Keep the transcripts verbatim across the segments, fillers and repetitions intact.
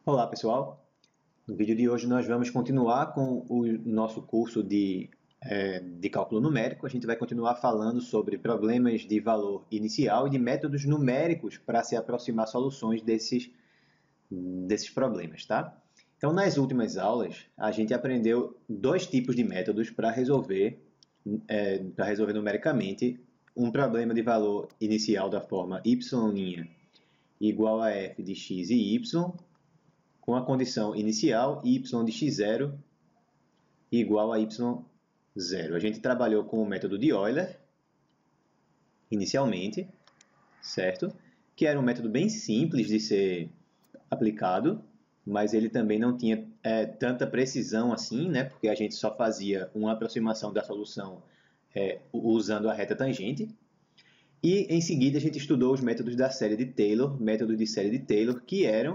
Olá pessoal, no vídeo de hoje nós vamos continuar com o nosso curso de, é, de cálculo numérico. A gente vai continuar falando sobre problemas de valor inicial e de métodos numéricos para se aproximar soluções desses, desses problemas, tá? Então, nas últimas aulas, a gente aprendeu dois tipos de métodos para resolver, é, para resolver numericamente um problema de valor inicial da forma y' igual a f de x e y, com a condição inicial y de x zero igual a y zero. A gente trabalhou com o método de Euler, inicialmente, certo? Que era um método bem simples de ser aplicado, mas ele também não tinha é, tanta precisão assim, né? Porque a gente só fazia uma aproximação da solução é, usando a reta tangente. E, em seguida, a gente estudou os métodos da série de Taylor, métodos de série de Taylor, que eram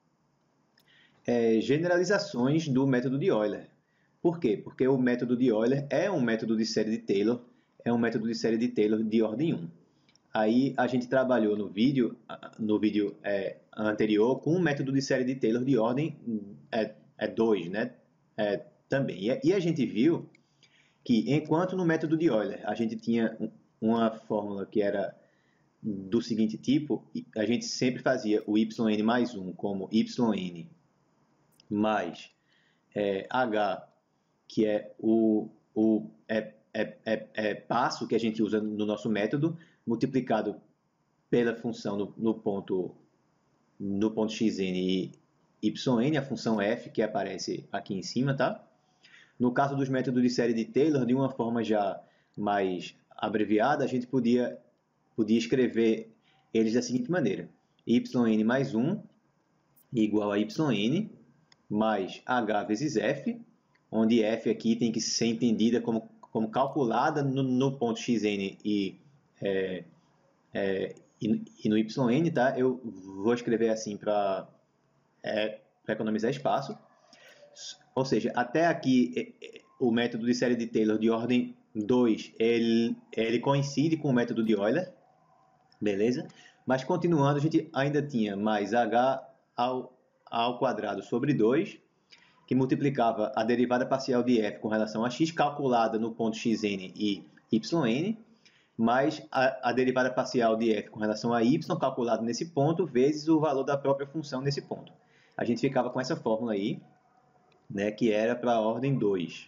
É, generalizações do método de Euler. Por quê? Porque o método de Euler é um método de série de Taylor, é um método de série de Taylor de ordem um. Aí a gente trabalhou no vídeo, no vídeo é, anterior com o método de série de Taylor de ordem é, é dois, né? É, também. E, e a gente viu que enquanto no método de Euler a gente tinha uma fórmula que era do seguinte tipo, a gente sempre fazia o yn mais um como yn mais é, h, que é o, o é, é, é, é passo que a gente usa no nosso método, multiplicado pela função no, no ponto, no ponto xn e yn, a função f que aparece aqui em cima, tá? No caso dos métodos de série de Taylor, de uma forma já mais abreviada, a gente podia, podia escrever eles da seguinte maneira: yn mais um igual a yn mais h vezes f, onde f aqui tem que ser entendida como, como calculada no, no ponto xn e, é, é, e, e no yn, tá? Eu vou escrever assim para é, economizar espaço. Ou seja, até aqui o método de série de Taylor de ordem dois, ele, ele coincide com o método de Euler, beleza? Mas continuando, a gente ainda tinha mais h ao ao quadrado sobre dois, que multiplicava a derivada parcial de f com relação a x, calculada no ponto xn e yn, mais a, a derivada parcial de f com relação a y, calculada nesse ponto, vezes o valor da própria função nesse ponto. A gente ficava com essa fórmula aí, né, que era para a ordem dois,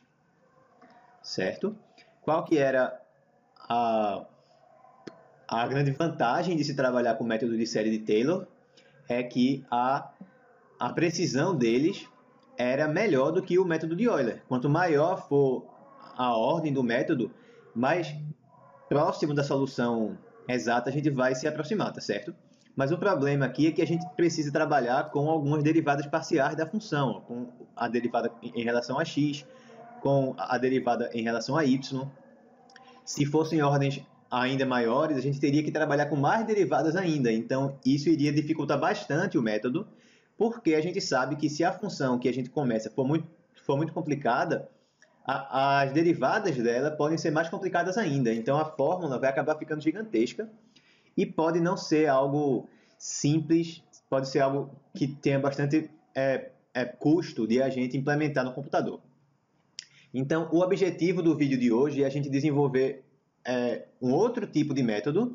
certo? Qual que era a, a grande vantagem de se trabalhar com o método de série de Taylor? É que a a precisão deles era melhor do que o método de Euler. Quanto maior for a ordem do método, mais próximo da solução exata a gente vai se aproximar, tá certo? Mas o problema aqui é que a gente precisa trabalhar com algumas derivadas parciais da função, com a derivada em relação a x, com a derivada em relação a y. Se fossem ordens ainda maiores, a gente teria que trabalhar com mais derivadas ainda, então isso iria dificultar bastante o método, porque a gente sabe que se a função que a gente começa for muito, for muito complicada, a, as derivadas dela podem ser mais complicadas ainda. Então a fórmula vai acabar ficando gigantesca e pode não ser algo simples, pode ser algo que tenha bastante é, é, custo de a gente implementar no computador. Então o objetivo do vídeo de hoje é a gente desenvolver é, um outro tipo de método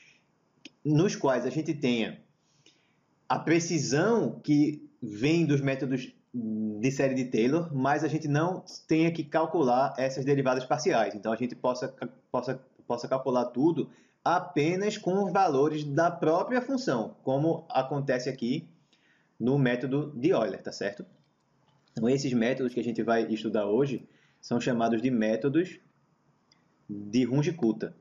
nos quais a gente tenha a precisão que vem dos métodos de série de Taylor, mas a gente não tenha que calcular essas derivadas parciais. Então, a gente possa, possa, possa calcular tudo apenas com os valores da própria função, como acontece aqui no método de Euler, tá certo? Então, esses métodos que a gente vai estudar hoje são chamados de métodos de Runge-Kutta.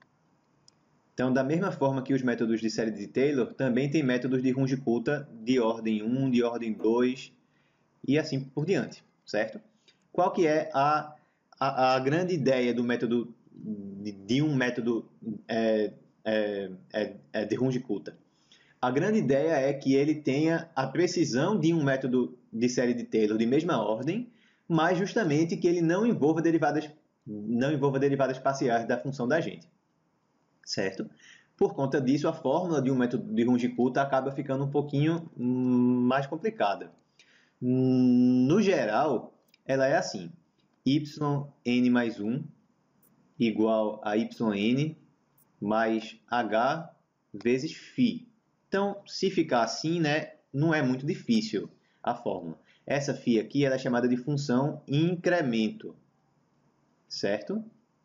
Então, da mesma forma que os métodos de série de Taylor, também tem métodos de Runge-Kutta de ordem um, de ordem dois e assim por diante, certo? Qual que é a, a, a grande ideia do método, de, de um método é, é, é, de Runge-Kutta? A grande ideia é que ele tenha a precisão de um método de série de Taylor de mesma ordem, mas justamente que ele não envolva derivadas, não envolva derivadas parciais da função da gente. Certo? Por conta disso, a fórmula de um método de Runge-Kutta acaba ficando um pouquinho mais complicada. No geral, ela é assim: yn mais um igual a yn mais h vezes φ. Então, se ficar assim, né, não é muito difícil a fórmula. Essa φ aqui ela é chamada de função incremento, certo?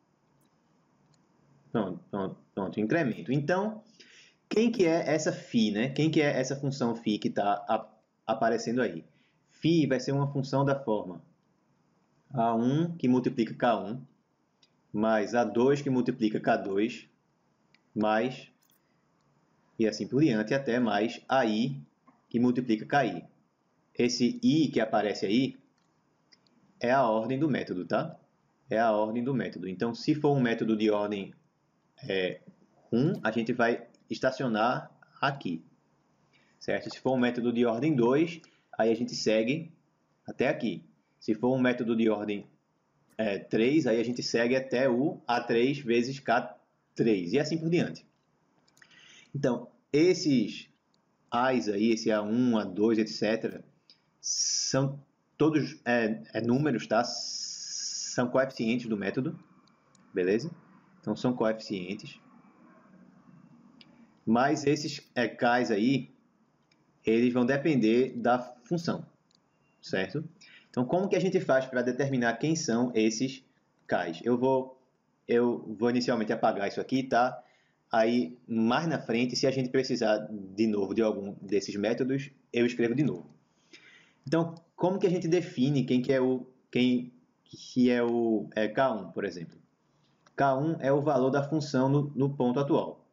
Pronto, pronto, pronto, incremento. Então, quem que é essa φ, né? Quem que é essa função φ que está aparecendo aí? Φ vai ser uma função da forma a um que multiplica k um, mais a dois que multiplica k dois, mais, e assim por diante, até mais ai que multiplica ki. Esse i que aparece aí é a ordem do método, tá? É a ordem do método. Então, se for um método de ordem é, um, a gente vai estacionar aqui, certo? Se for um método de ordem dois, aí a gente segue até aqui. Se for um método de ordem é, três, aí a gente segue até o a três vezes k três, e assim por diante. Então, esses a's aí, esse a um, a dois, etcétera, são todos é, é números, tá? São coeficientes do método, beleza? Então, são coeficientes. Mas esses é, k's aí, eles vão depender da função, certo? Então, como que a gente faz para determinar quem são esses k's? Eu vou, eu vou inicialmente apagar isso aqui, tá? Aí, mais na frente, se a gente precisar de novo de algum desses métodos, eu escrevo de novo. Então, como que a gente define quem que é o, quem que é o é, k um, por exemplo? k um é o valor da função no, no ponto atual,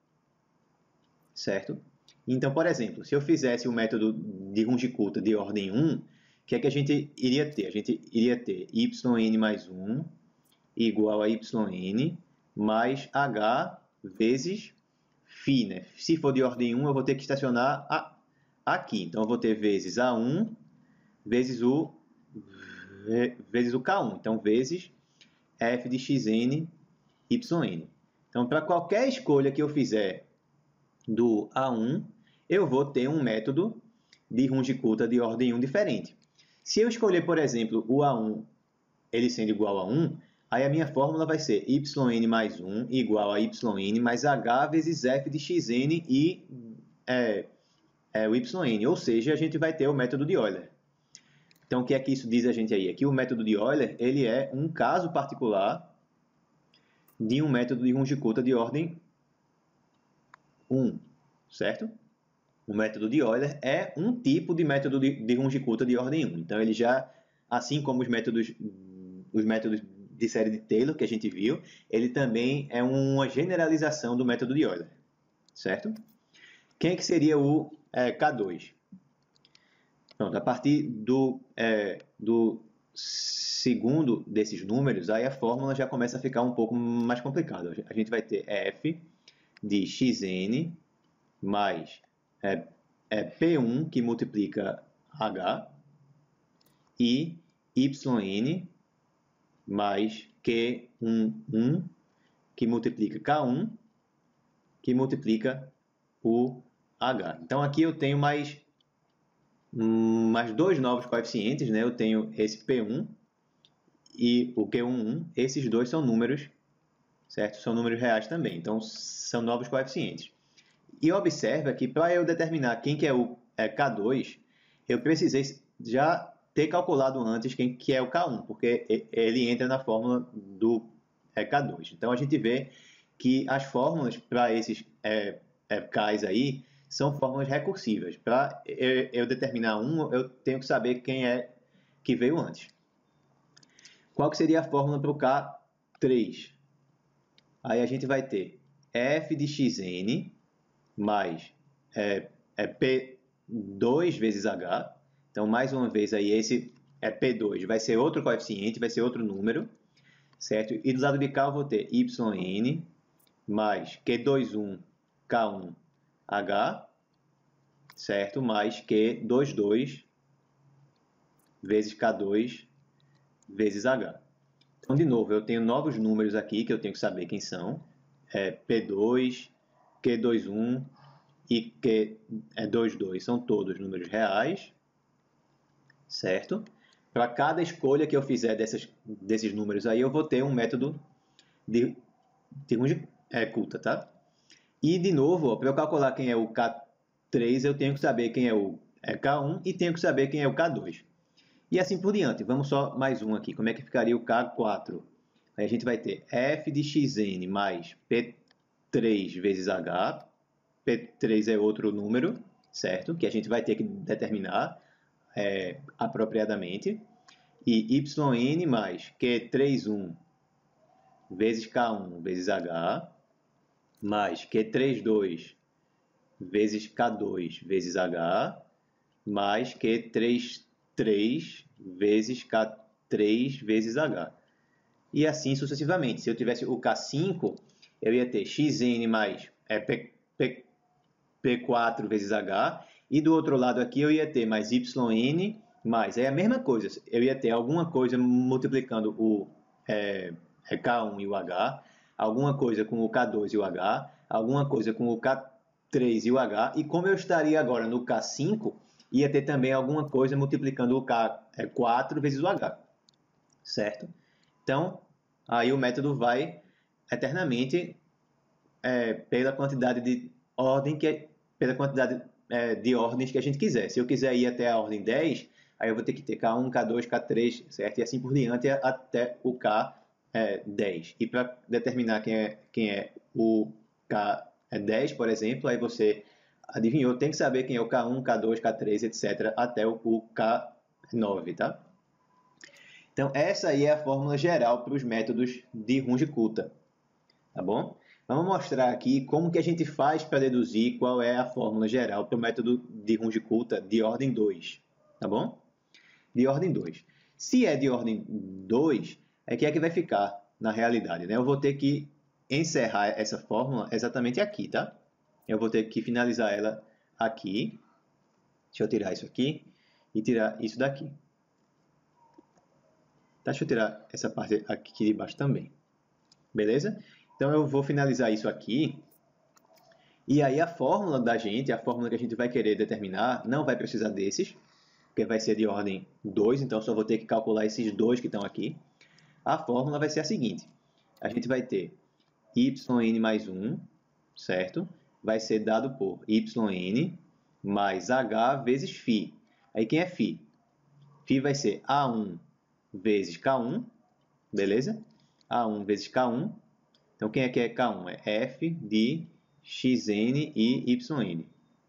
certo? Então, por exemplo, se eu fizesse o método de Runge-Kutta de ordem um, o que é que a gente iria ter? A gente iria ter yn mais um igual a yn mais h vezes φ, né? Se for de ordem um, eu vou ter que estacionar a, aqui. Então, eu vou ter vezes a um vezes o, vezes o k um. Então, vezes f de xn, yn. Então, para qualquer escolha que eu fizer do a um, eu vou ter um método de Runge-Kutta de ordem um diferente. Se eu escolher, por exemplo, o a um, ele sendo igual a um, aí a minha fórmula vai ser yn mais um igual a yn mais h vezes f de xn e é, é, o yn. Ou seja, a gente vai ter o método de Euler. Então, o que é que isso diz a gente aí? Aqui o método de Euler, ele é um caso particular de um método de Runge-Kutta de ordem um, certo? O método de Euler é um tipo de método de, de Runge-Kutta de ordem um. Então, ele já, assim como os métodos, os métodos de série de Taylor que a gente viu, ele também é uma generalização do método de Euler, certo? Quem é que seria o é, k dois? Pronto, a partir do, é, do segundo desses números, aí a fórmula já começa a ficar um pouco mais complicada. A gente vai ter f de xn mais é, é P um, que multiplica H, e yn mais Q um, um, que multiplica K um, que multiplica o H. Então, aqui eu tenho mais, mais dois novos coeficientes, né? Eu tenho esse P um e o Q um, um. Esses dois são números, certo? São números reais também. Então, são novos coeficientes. E observa que para eu determinar quem que é o é, K dois, eu precisei já ter calculado antes quem que é o K um, porque ele entra na fórmula do é, K dois. Então, a gente vê que as fórmulas para esses é, é, K's aí são fórmulas recursivas. Para eu, eu determinar um, eu tenho que saber quem é que veio antes. Qual que seria a fórmula para o K três? Aí a gente vai ter f de xn mais é, é P dois vezes H. Então, mais uma vez, aí esse é P dois vai ser outro coeficiente, vai ser outro número, certo? E do lado de cá eu vou ter yn mais Q dois um K um H, certo? Mais Q dois dois vezes K dois vezes H. Então, de novo, eu tenho novos números aqui que eu tenho que saber quem são. É P dois, Q vinte e um e Q vinte e dois são todos números reais, certo? Para cada escolha que eu fizer dessas, desses números aí, eu vou ter um método de, de Runge-Kutta, tá? E, de novo, para eu calcular quem é o K três, eu tenho que saber quem é o K um e tenho que saber quem é o K dois. E assim por diante. Vamos só mais um aqui. Como é que ficaria o K quatro? Aí a gente vai ter f de xn mais p três vezes h. p três é outro número, certo? Que a gente vai ter que determinar é, apropriadamente. E yn mais q trinta e um vezes k um vezes h, mais q trinta e dois vezes k dois vezes h, mais q trinta e três vezes k três vezes h. E assim sucessivamente. Se eu tivesse o K cinco, eu ia ter xn mais é, P, P, P quatro vezes H, e do outro lado aqui eu ia ter mais yn mais. É a mesma coisa, eu ia ter alguma coisa multiplicando o é, é K um e o H, alguma coisa com o K dois e o H, alguma coisa com o K três e o H, e como eu estaria agora no K cinco, ia ter também alguma coisa multiplicando o K quatro vezes o H, certo? Então, aí o método vai eternamente é, pela quantidade de ordem que é, pela quantidade é, de ordens que a gente quiser. Se eu quiser ir até a ordem dez, aí eu vou ter que ter K um, K dois, K três, certo? E assim por diante até o K dez. E para determinar quem é, quem é o K dez, por exemplo, aí você adivinhou, tem que saber quem é o K um, K dois, K três, etcétera, até o, o K nove, tá? Então, essa aí é a fórmula geral para os métodos de Runge-Kutta, tá bom? Vamos mostrar aqui como que a gente faz para deduzir qual é a fórmula geral para o método de Runge-Kutta de ordem dois, tá bom? De ordem dois. Se é de ordem dois, é que é que vai ficar na realidade, né? Eu vou ter que encerrar essa fórmula exatamente aqui, tá? Eu vou ter que finalizar ela aqui. Deixa eu tirar isso aqui e tirar isso daqui. Deixa eu tirar essa parte aqui de baixo também. Beleza? Então, eu vou finalizar isso aqui. E aí, a fórmula da gente, a fórmula que a gente vai querer determinar, não vai precisar desses, porque vai ser de ordem dois, então, só vou ter que calcular esses dois que estão aqui. A fórmula vai ser a seguinte. A gente vai ter yn mais um, certo? Vai ser dado por yn mais h vezes φ. Aí, quem é φ? Φ vai ser a um vezes K um, beleza? A um vezes K um. Então, quem é que é K um? É f de xn e yn.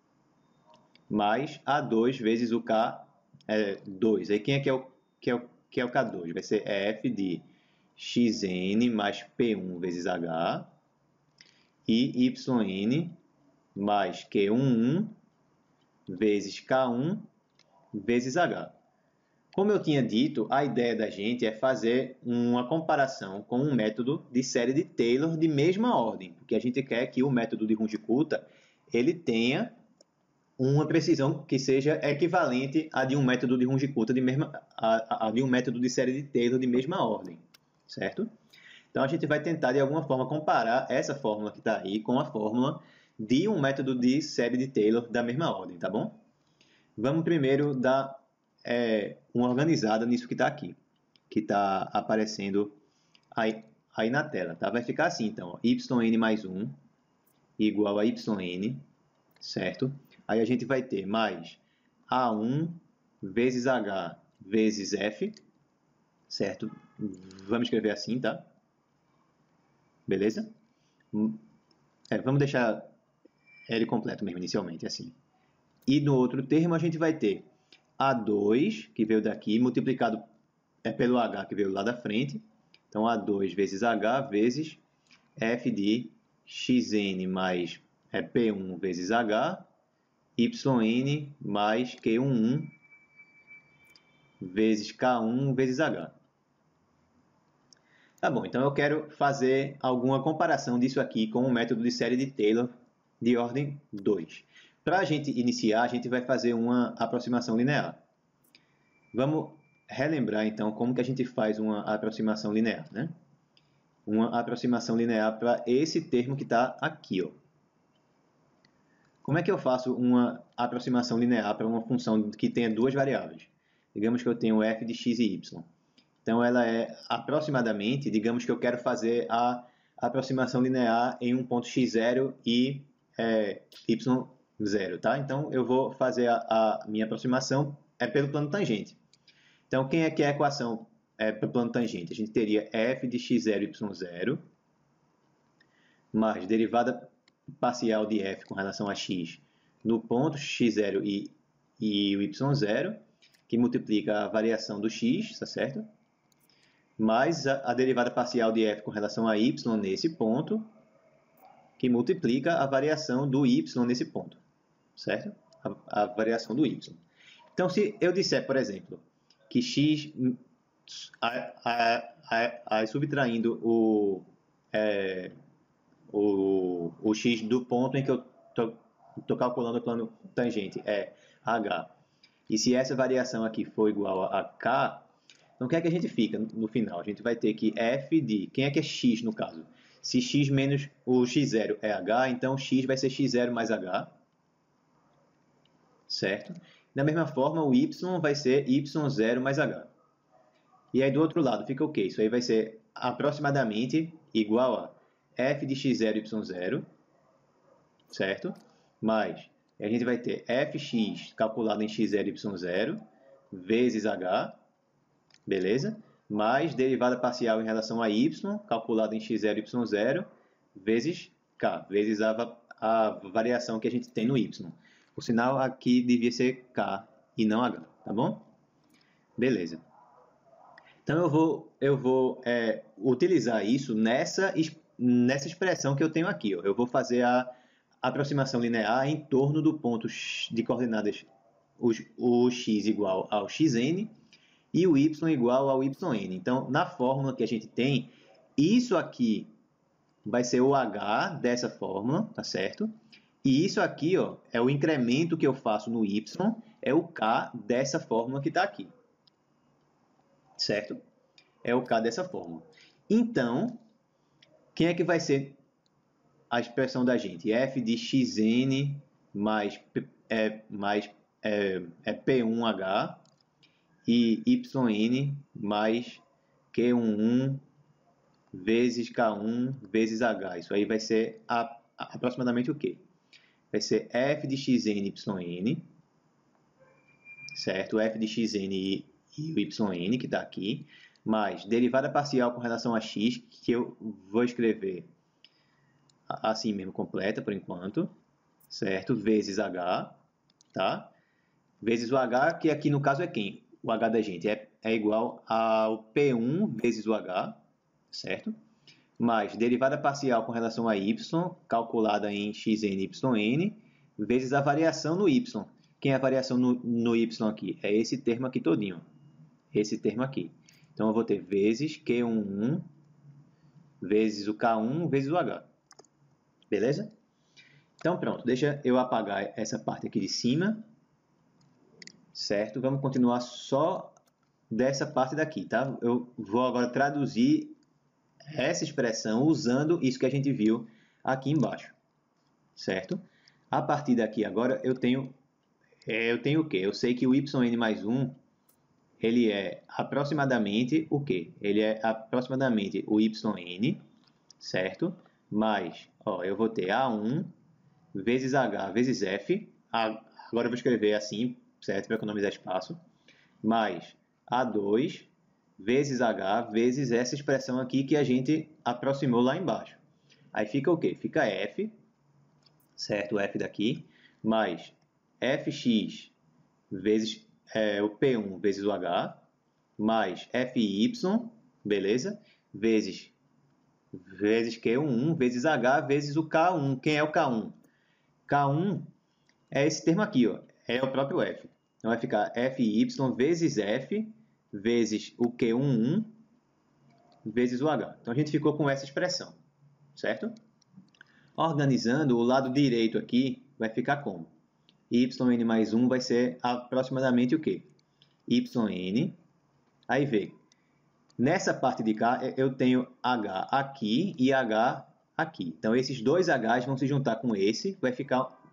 Mais A dois vezes o K dois. Aí, quem é que é o, que é o, que é o K dois? Vai ser f de xn mais P um vezes H. E yn mais Q onze vezes K um vezes H. Como eu tinha dito, a ideia da gente é fazer uma comparação com um método de série de Taylor de mesma ordem, porque a gente quer que o método de Runge-Kutta ele tenha uma precisão que seja equivalente à de um método de Runge-Kutta de mesma a, a de um método de série de Taylor de mesma ordem, certo? Então a gente vai tentar de alguma forma comparar essa fórmula que está aí com a fórmula de um método de série de Taylor da mesma ordem, tá bom? Vamos primeiro dar é, uma organizada nisso que está aqui, que está aparecendo aí, aí na tela, tá? Vai ficar assim, então, ó, yn mais um igual a yn, certo? Aí a gente vai ter mais a um vezes h vezes f, certo? Vamos escrever assim, tá? Beleza? É, vamos deixar ele completo mesmo, inicialmente, assim. E no outro termo a gente vai ter A dois, que veio daqui, multiplicado é, pelo H, que veio lá da frente. Então, A dois vezes H vezes f de xn mais é, P um vezes H, yn mais Q onze vezes K um vezes H. Tá bom, então eu quero fazer alguma comparação disso aqui com o método de série de Taylor de ordem dois. Para a gente iniciar, a gente vai fazer uma aproximação linear. Vamos relembrar, então, como que a gente faz uma aproximação linear, né? Uma aproximação linear para esse termo que está aqui, ó. Como é que eu faço uma aproximação linear para uma função que tenha duas variáveis? Digamos que eu tenho f de x e y. Então, ela é aproximadamente, digamos que eu quero fazer a aproximação linear em um ponto x zero e é, y zero, tá? Então, eu vou fazer a, a minha aproximação é pelo plano tangente. Então, quem é que é a equação é, pelo plano tangente? A gente teria f de x zero e y zero mais derivada parcial de f com relação a x no ponto x zero e, e o y zero, que multiplica a variação do x, tá certo? Mais a, a derivada parcial de f com relação a y nesse ponto, que multiplica a variação do y nesse ponto, certo? A, a variação do y. Então, se eu disser, por exemplo, que x, a, a, a, a, subtraindo o, é, o, o x do ponto em que eu estou calculando o plano tangente é h, e se essa variação aqui for igual a k, então o que é que a gente fica no final? A gente vai ter que f de, quem é que é x no caso? Se x menos o x zero é h, então x vai ser x zero mais h, certo? Da mesma forma, o y vai ser y zero mais h. E aí do outro lado fica o quê? Isso aí vai ser aproximadamente igual a f de x zero y zero, certo? Mais, a gente vai ter fx calculado em x zero y zero vezes h, beleza? Mais derivada parcial em relação a y, calculada em x zero y zero, vezes k, vezes a, a variação que a gente tem no y. Por sinal, aqui devia ser k e não h, tá bom? Beleza. Então, eu vou, eu vou é, utilizar isso nessa, nessa expressão que eu tenho aqui. Ó. Eu vou fazer a aproximação linear em torno do ponto de coordenadas o, o x igual ao xn, e o y igual ao yn. Então, na fórmula que a gente tem, isso aqui vai ser o h dessa fórmula, tá certo? E isso aqui ó, é o incremento que eu faço no y, é o k dessa fórmula que está aqui. Certo? É o k dessa fórmula. Então, quem é que vai ser a expressão da gente? F de xn mais, é, mais é, é P um H e yn mais Q um vezes K um vezes H. Isso aí vai ser a, a, aproximadamente o quê? Vai ser f de xn yn, certo? F de xn e, e o yn, que está aqui, mais derivada parcial com relação a x, que eu vou escrever assim mesmo, completa por enquanto, certo? Vezes h, tá? Vezes o h, que aqui no caso é quem? O h da gente é, é igual ao P um vezes o h, certo? Mais derivada parcial com relação a y, calculada em xn e yn, vezes a variação no y. Quem é a variação no, no y aqui? É esse termo aqui todinho. Esse termo aqui. Então, eu vou ter vezes Q um vezes o K um vezes o H. Beleza? Então, pronto. Deixa eu apagar essa parte aqui de cima. Certo? Vamos continuar só dessa parte daqui, tá? Eu vou agora traduzir essa expressão usando isso que a gente viu aqui embaixo. Certo? A partir daqui agora eu tenho, eu tenho o quê? Eu sei que o yn mais um, ele é aproximadamente o quê? Ele é aproximadamente o yn, certo? Mais, ó, eu vou ter a um vezes h vezes f, agora eu vou escrever assim, certo? Para economizar espaço, mais a dois vezes h vezes essa expressão aqui que a gente aproximou lá embaixo. Aí fica o quê? Fica f, certo? O f daqui, mais fx vezes é, o P um vezes o h, mais fy, beleza? Vezes, vezes Q um vezes h vezes o K um. Quem é o K um? K um é esse termo aqui, ó, é o próprio f. Então, vai ficar fy vezes f vezes o Q um vezes o h. Então, a gente ficou com essa expressão, certo? Organizando, o lado direito aqui vai ficar como? Yn mais um vai ser aproximadamente o quê? Yn, aí vê, nessa parte de cá eu tenho h aqui e h aqui. Então, esses dois h's vão se juntar com esse, vai ficar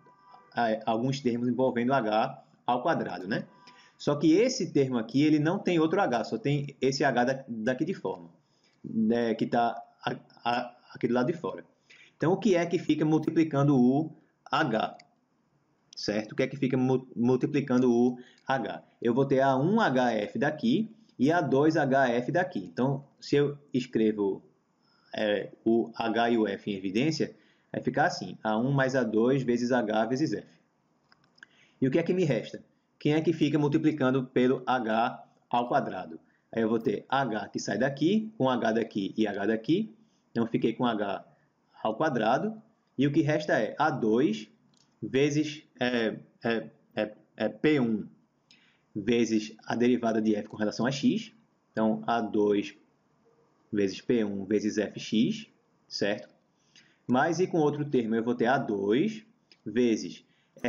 alguns termos envolvendo h ao quadrado, né? Só que esse termo aqui, ele não tem outro h, só tem esse h daqui de fora, né, que está aqui do lado de fora. Então, o que é que fica multiplicando o h? Certo? O que é que fica multiplicando o h? Eu vou ter a um H F daqui e a dois H F daqui. Então, se eu escrevo é, o H e o F em evidência, vai ficar assim, a um mais a dois vezes H vezes F. E o que é que me resta? Quem é que fica multiplicando pelo H ao quadrado? Aí eu vou ter H que sai daqui, com H daqui e H daqui. Então, fiquei com H ao quadrado. E o que resta é A dois vezes é, é, é, é P um vezes a derivada de f com relação a x. Então, A dois vezes P um vezes fx, certo? Mas, e com outro termo, eu vou ter A dois vezes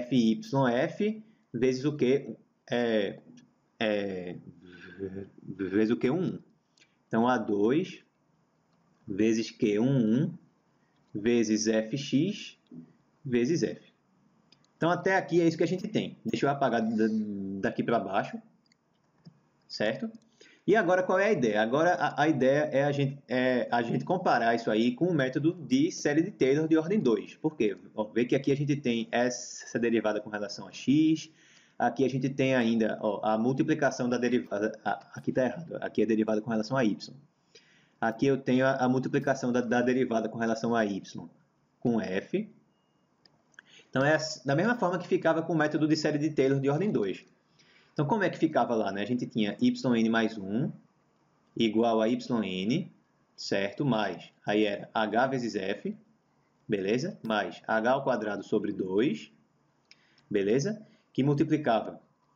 fyf vezes o que? É, é, vezes o Q um. Então, A dois vezes Q um vezes fx vezes f. Então, até aqui é isso que a gente tem. Deixa eu apagar daqui para baixo, certo? E agora, qual é a ideia? Agora, a, a ideia é a, gente, é a gente comparar isso aí com o método de série de Taylor de ordem dois. Por quê? Ó, vê que aqui a gente tem essa derivada com relação a x. Aqui a gente tem ainda ó, a multiplicação da derivada. Aqui está errado. Aqui é a derivada com relação a y. Aqui eu tenho a, a multiplicação da, da derivada com relação a y com f. Então, é da mesma forma que ficava com o método de série de Taylor de ordem dois. Então, como é que ficava lá? Né? A gente tinha yn mais um igual a yn, certo? Mais, aí era h vezes f, beleza? Mais h ao quadrado sobre dois, beleza? Que multiplicava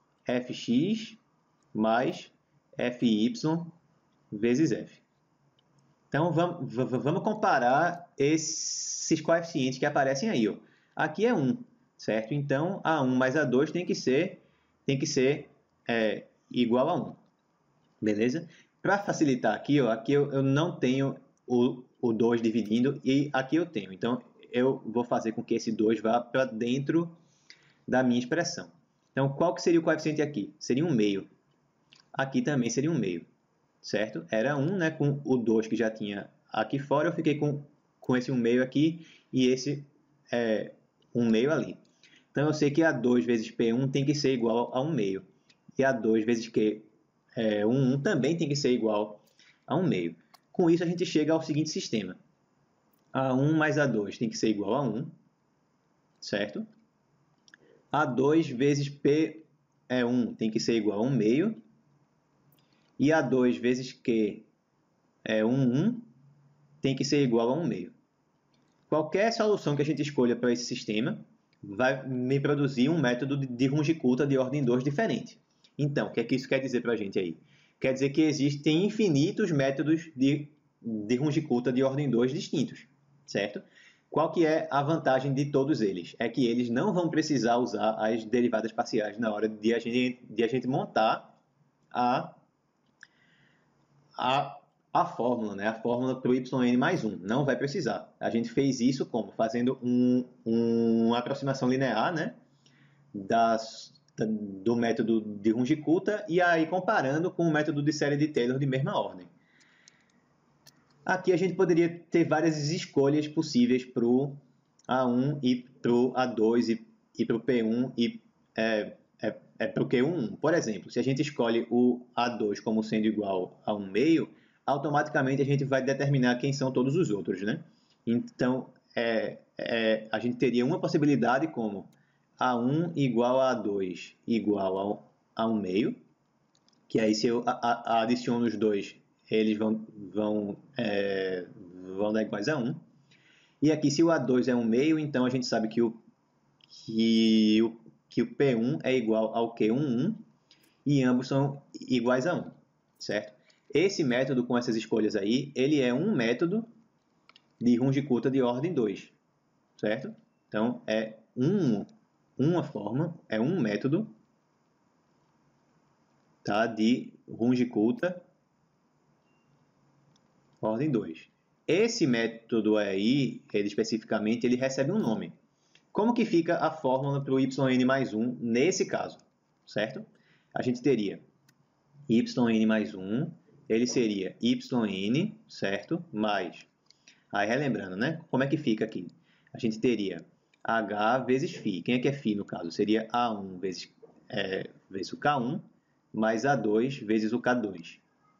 fx mais fy vezes f. Então, vamos, vamos comparar esses coeficientes que aparecem aí, ó. Aqui é um, certo? Então, A um mais A dois tem que ser, tem que ser é, igual a um. Beleza? Para facilitar aqui, ó, aqui eu, eu não tenho o, o dois dividindo e aqui eu tenho. Então, eu vou fazer com que esse dois vá para dentro da minha expressão. Então, qual que seria o coeficiente aqui? Seria um meio. Aqui também seria um meio, certo? Era um, né? Com o dois que já tinha aqui fora, eu fiquei com, com esse um meio aqui e esse é, um meio ali. Então, eu sei que A dois vezes P um tem que ser igual a um meio. E A dois vezes Q um também tem que ser igual a um meio. Com isso, a gente chega ao seguinte sistema. A um mais A dois tem que ser igual a um, certo? A dois vezes P um tem que ser igual a um meio. E A dois vezes Q um tem que ser igual a um meio. Qualquer solução que a gente escolha para esse sistema vai me produzir um método de Runge-Kutta de ordem dois diferente. Então, o que é que isso quer dizer para a gente aí? Quer dizer que existem infinitos métodos de, de Runge-Kutta de ordem dois distintos, certo? Qual que é a vantagem de todos eles? É que eles não vão precisar usar as derivadas parciais na hora de a gente, de a gente montar a, a a fórmula, né? A fórmula para o yn mais um. Não vai precisar. A gente fez isso como? Fazendo um, um, uma aproximação linear, né? Das, do método de Runge-Kutta e aí comparando com o método de série de Taylor de mesma ordem. Aqui a gente poderia ter várias escolhas possíveis para o A um e para o A dois e, e para o P um e é, é, é para o Q um. Por exemplo, se a gente escolhe o A dois como sendo igual a um meio, automaticamente a gente vai determinar quem são todos os outros, né? Então, é, é, a gente teria uma possibilidade como A um igual a A dois igual a, a um meio, que aí se eu a, a, adiciono os dois, eles vão, vão, é, vão dar iguais a um. E aqui, se o A dois é um meio, então a gente sabe que o, que o, que o P um é igual ao Q um e ambos são iguais a um, certo? Esse método com essas escolhas aí, ele é um método de Runge-Kutta de ordem dois, certo? Então, é um, uma forma, é um método, tá, de Runge-Kutta ordem dois. Esse método aí, ele especificamente, ele recebe um nome. como que fica a fórmula para o yn mais um nesse caso, certo? A gente teria yn mais um, ele seria yn, certo? Mais, aí relembrando, né? Como é que fica aqui? A gente teria H vezes φ. Quem é que é φ no caso? Seria A um vezes, é, vezes o K um, mais A dois vezes o K dois.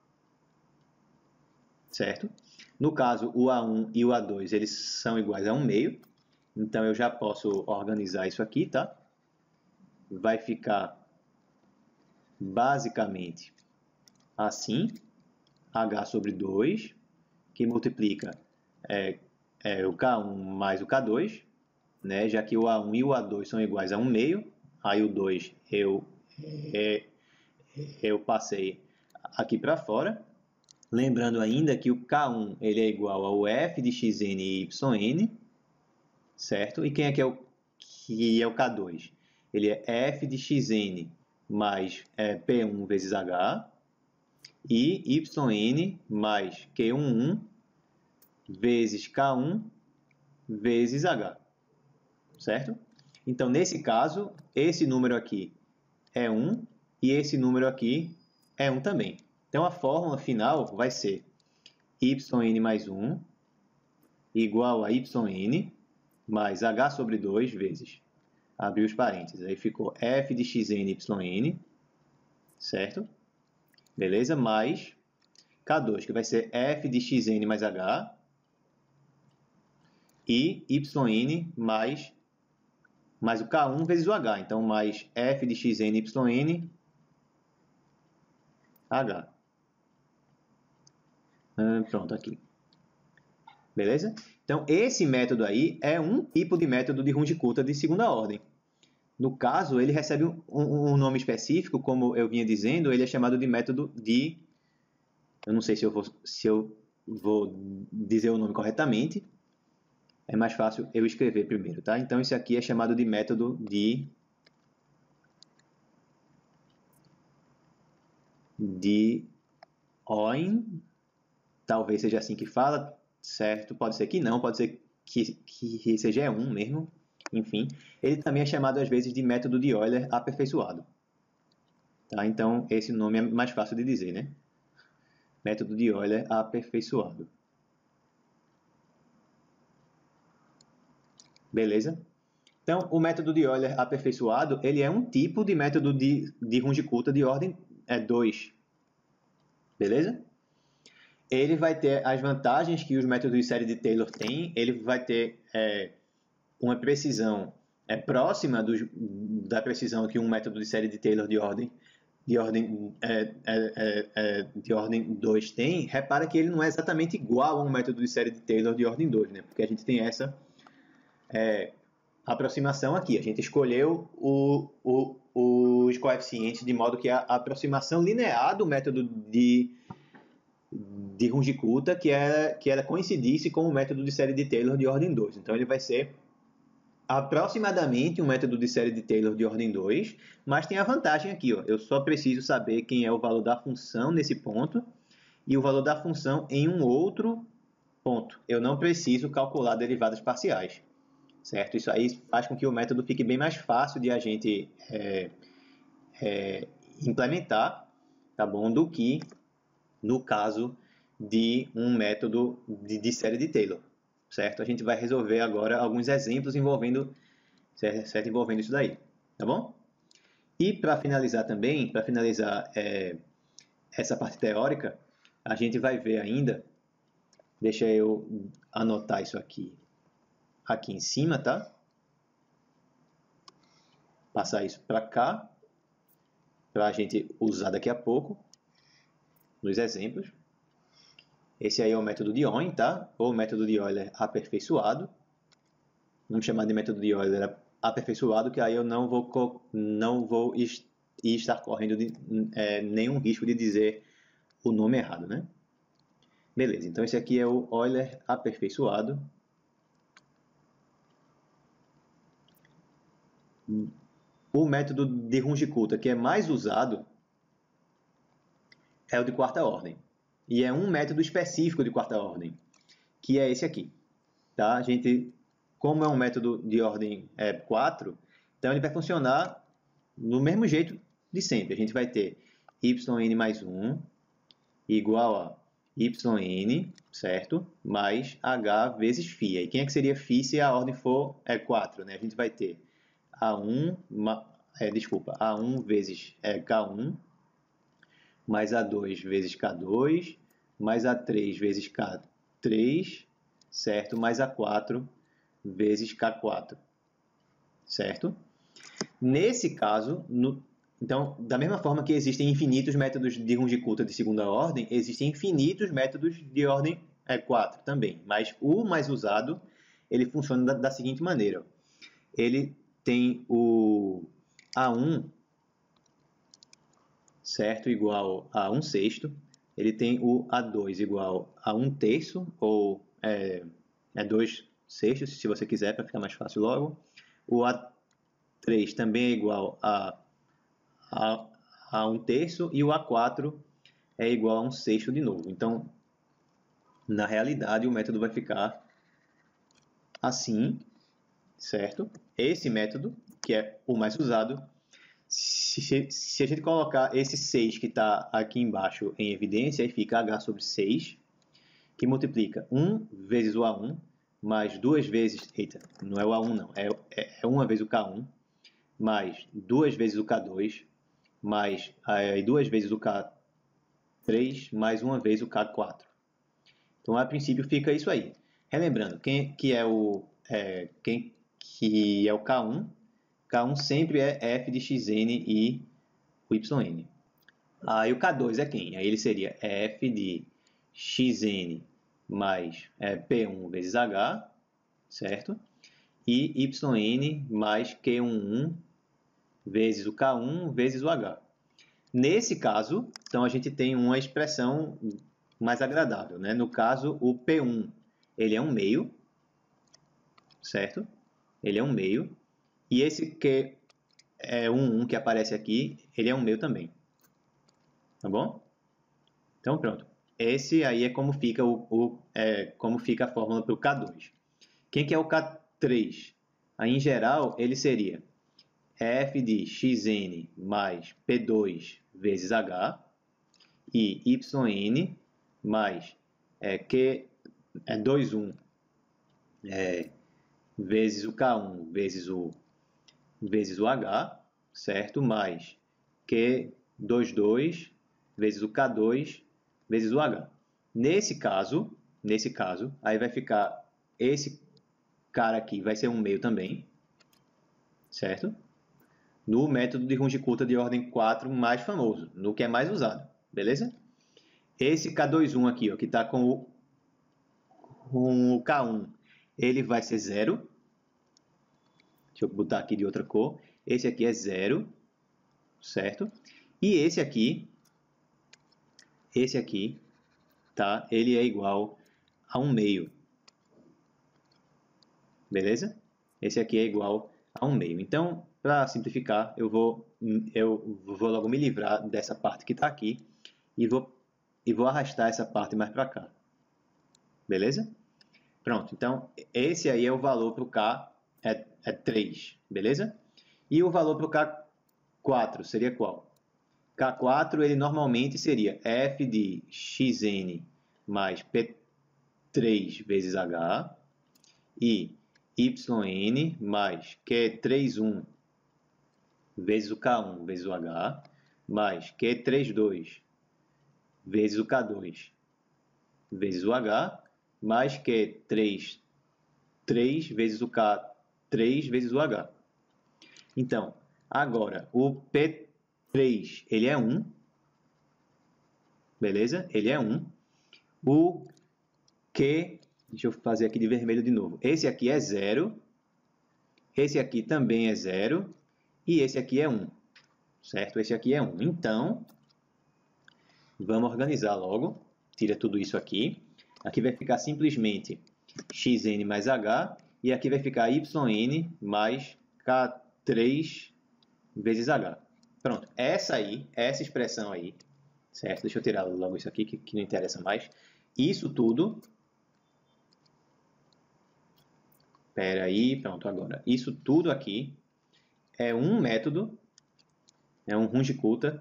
Certo? No caso, o A um e o A dois, eles são iguais a um meio. Então, eu já posso organizar isso aqui, tá? Vai ficar basicamente assim. H sobre dois, que multiplica é, é, o K um mais o K dois, né? Já que o A um e o A dois são iguais a um meio. Aí o dois eu, é, eu passei aqui para fora. Lembrando ainda que o K um ele é igual ao f de xn e yn, certo? E quem é que é o, que é o K dois? Ele é f de xn mais é, P um vezes H e yn mais Q um vezes K um vezes H, certo? Então, nesse caso, esse número aqui é um e esse número aqui é um também. Então, a fórmula final vai ser yn mais um igual a yn mais h sobre dois vezes, abrir os parênteses, aí ficou f de xn yn, certo? Beleza? Mais K dois, que vai ser f de xn mais h, e yn mais, mais o K um vezes o h, então mais f de xn yn h. Pronto, aqui. Beleza? Então, esse método aí é um tipo de método de Runge-Kutta de segunda ordem. No caso, ele recebe um, um nome específico, como eu vinha dizendo, ele é chamado de método de... Eu não sei se eu vou, se eu vou dizer o nome corretamente. É mais fácil eu escrever primeiro, tá? Então, esse aqui é chamado de método de... de Owen. Talvez seja assim que fala, certo? Pode ser que não, pode ser que, que seja E um mesmo. Enfim, ele também é chamado às vezes de método de Euler aperfeiçoado. Tá? Então, esse nome é mais fácil de dizer, né? Método de Euler aperfeiçoado. Beleza? Então, o método de Euler aperfeiçoado, ele é um tipo de método de, de Runge-Kutta de ordem é, dois. Beleza? Ele vai ter as vantagens que os métodos de série de Taylor têm. Ele vai ter é, uma precisão é, próxima dos, da precisão que um método de série de Taylor de ordem de ordem é, é, é, de ordem dois tem. Repara que ele não é exatamente igual a um método de série de Taylor de ordem dois, né? Porque a gente tem essa é, aproximação aqui. A gente escolheu o, o, os coeficientes de modo que a aproximação linear do método de de Runge-Kutta, que era, que era coincidisse com o método de série de Taylor de ordem dois. Então, ele vai ser aproximadamente um método de série de Taylor de ordem dois, mas tem a vantagem aqui, ó, eu só preciso saber quem é o valor da função nesse ponto e o valor da função em um outro ponto. Eu não preciso calcular derivadas parciais, certo? Isso aí faz com que o método fique bem mais fácil de a gente é, é, implementar, tá bom? Do que no caso de um método de, de série de Taylor, certo? A gente vai resolver agora alguns exemplos envolvendo, certo? Envolvendo isso daí, tá bom? E para finalizar também, para finalizar é, essa parte teórica, a gente vai ver ainda, deixa eu anotar isso aqui, aqui em cima, tá? Passar isso para cá, para a gente usar daqui a pouco, nos exemplos. Esse aí é o método de Owen, tá? Ou método de Euler aperfeiçoado. Vamos chamar de método de Euler aperfeiçoado, que aí eu não vou, não vou estar correndo de, é, nenhum risco de dizer o nome errado, né? Beleza, então esse aqui é o Euler aperfeiçoado. O método de Runge-Kutta, que é mais usado, é o de quarta ordem. E é um método específico de quarta ordem, que é esse aqui. Tá? A gente como é um método de ordem é, quatro, então ele vai funcionar do mesmo jeito de sempre. A gente vai ter yn mais um igual a yn, certo? Mais h vezes φ. E quem é que seria φ se a ordem for é, quatro? Né? A gente vai ter a um, é, desculpa, a um vezes é, k um, mais a dois vezes k dois, mais a três vezes k três, certo? Mais a quatro vezes k quatro, certo? Nesse caso, no, então, da mesma forma que existem infinitos métodos de Runge-Kutta de segunda ordem, existem infinitos métodos de ordem é, quatro também, mas o mais usado, ele funciona da, da seguinte maneira. Ele tem o A um, certo, igual a um sexto, ele tem o A dois igual a um terço, ou é, é dois sextos, se você quiser, para ficar mais fácil logo. O A três também é igual a, a, a um terço, e o A quatro é igual a um sexto de novo. Então, na realidade, o método vai ficar assim, certo? Esse método, que é o mais usado, se, se a gente colocar esse seis que está aqui embaixo em evidência, aí fica h sobre seis, que multiplica um vezes o A um, mais duas vezes, eita, não é o A um não, é, é, é uma vez o K um, mais duas vezes o K dois, mais aí, duas vezes o K três, mais uma vez o K quatro. Então, a princípio, fica isso aí. Relembrando, quem que é o, é, quem que é o K um? K um sempre é f de xn e o yn. Aí o K dois é quem? Aí ele seria f de xn mais é, p um vezes h, certo? E yn mais q um vezes o K um vezes o h. Nesse caso, então a gente tem uma expressão mais agradável, né? No caso, o P um, ele é um meio, certo? Ele é um meio. E esse Q é um, um que aparece aqui, ele é um meio também. Tá bom? Então, pronto. Esse aí é como fica, o, o, é, como fica a fórmula para o K dois. Quem que é o K três? Aí, em geral, ele seria f de xn mais p dois vezes h e yn mais é, q é dois um é, vezes o K um vezes o, vezes o h, certo? Mais q dois dois vezes o K dois vezes o h. Nesse caso, nesse caso, aí vai ficar esse cara aqui, vai ser um meio também, certo? No método de Runge-Kutta de ordem quatro mais famoso, no que é mais usado, beleza? Esse K dois um aqui, ó, que está com o, com o K um, ele vai ser zero. Deixa eu botar aqui de outra cor. Esse aqui é zero, certo? E esse aqui, esse aqui, tá? Ele é igual a um meio, beleza? Esse aqui é igual a um meio. Então, para simplificar, eu vou, eu vou logo me livrar dessa parte que está aqui e vou, e vou arrastar essa parte mais para cá. Beleza? Pronto. Então, esse aí é o valor para o K, é, é três. Beleza? E o valor para o K quatro seria qual? K quatro, ele normalmente seria f de xn mais p três vezes h e yn mais q três um vezes o K um vezes o h, mais Q três dois vezes o K dois vezes o h, mais Q três três vezes o K três vezes o h. Então, agora, o P três, ele é um, beleza? Ele é um. O Q, deixa eu fazer aqui de vermelho de novo. Esse aqui é zero, esse aqui também é zero, e esse aqui é um, certo? Esse aqui é um. Então, vamos organizar logo. Tira tudo isso aqui. Aqui vai ficar simplesmente xn mais h, e aqui vai ficar yn mais K três vezes h. Pronto. Essa aí, essa expressão aí, certo? Deixa eu tirar logo isso aqui, que, que não interessa mais. Isso tudo Espera aí, pronto, agora. Isso tudo aqui é um método, é um Runge-Kutta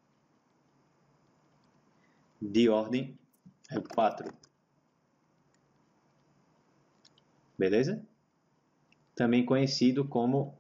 de ordem quatro. Beleza? Também conhecido como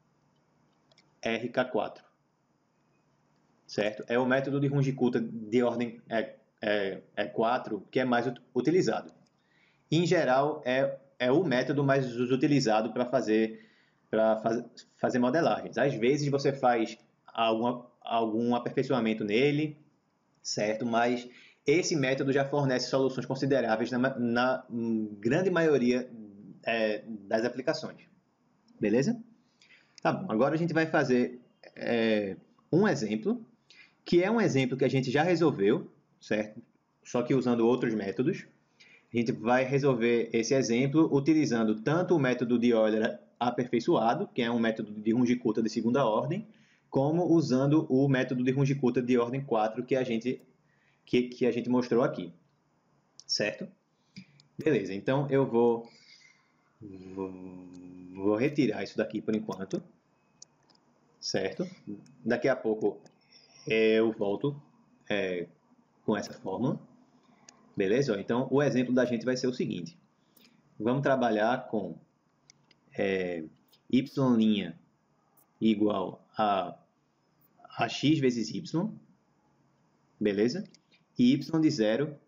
R K quatro. Certo? É o método de Runge-Kutta de ordem é, é, é quatro que é mais utilizado. Em geral, é, é o método mais utilizado para fazer, para faz, fazer modelagens. Às vezes você faz algum, algum aperfeiçoamento nele, certo? Mas esse método já fornece soluções consideráveis na, na grande maioria é, das aplicações. Beleza? Tá bom, agora a gente vai fazer é, um exemplo, que é um exemplo que a gente já resolveu, certo? Só que usando outros métodos. A gente vai resolver esse exemplo utilizando tanto o método de Euler aperfeiçoado, que é um método de Runge-Kutta de segunda ordem, como usando o método de Runge-Kutta de ordem quatro que a gente, que, que a gente mostrou aqui. Certo? Beleza, então eu vou, vou, vou retirar isso daqui por enquanto. Certo? Daqui a pouco eu volto é, com essa fórmula. Beleza? Então, o exemplo da gente vai ser o seguinte. Vamos trabalhar com é, y' igual a, a x vezes y, beleza? E y de zero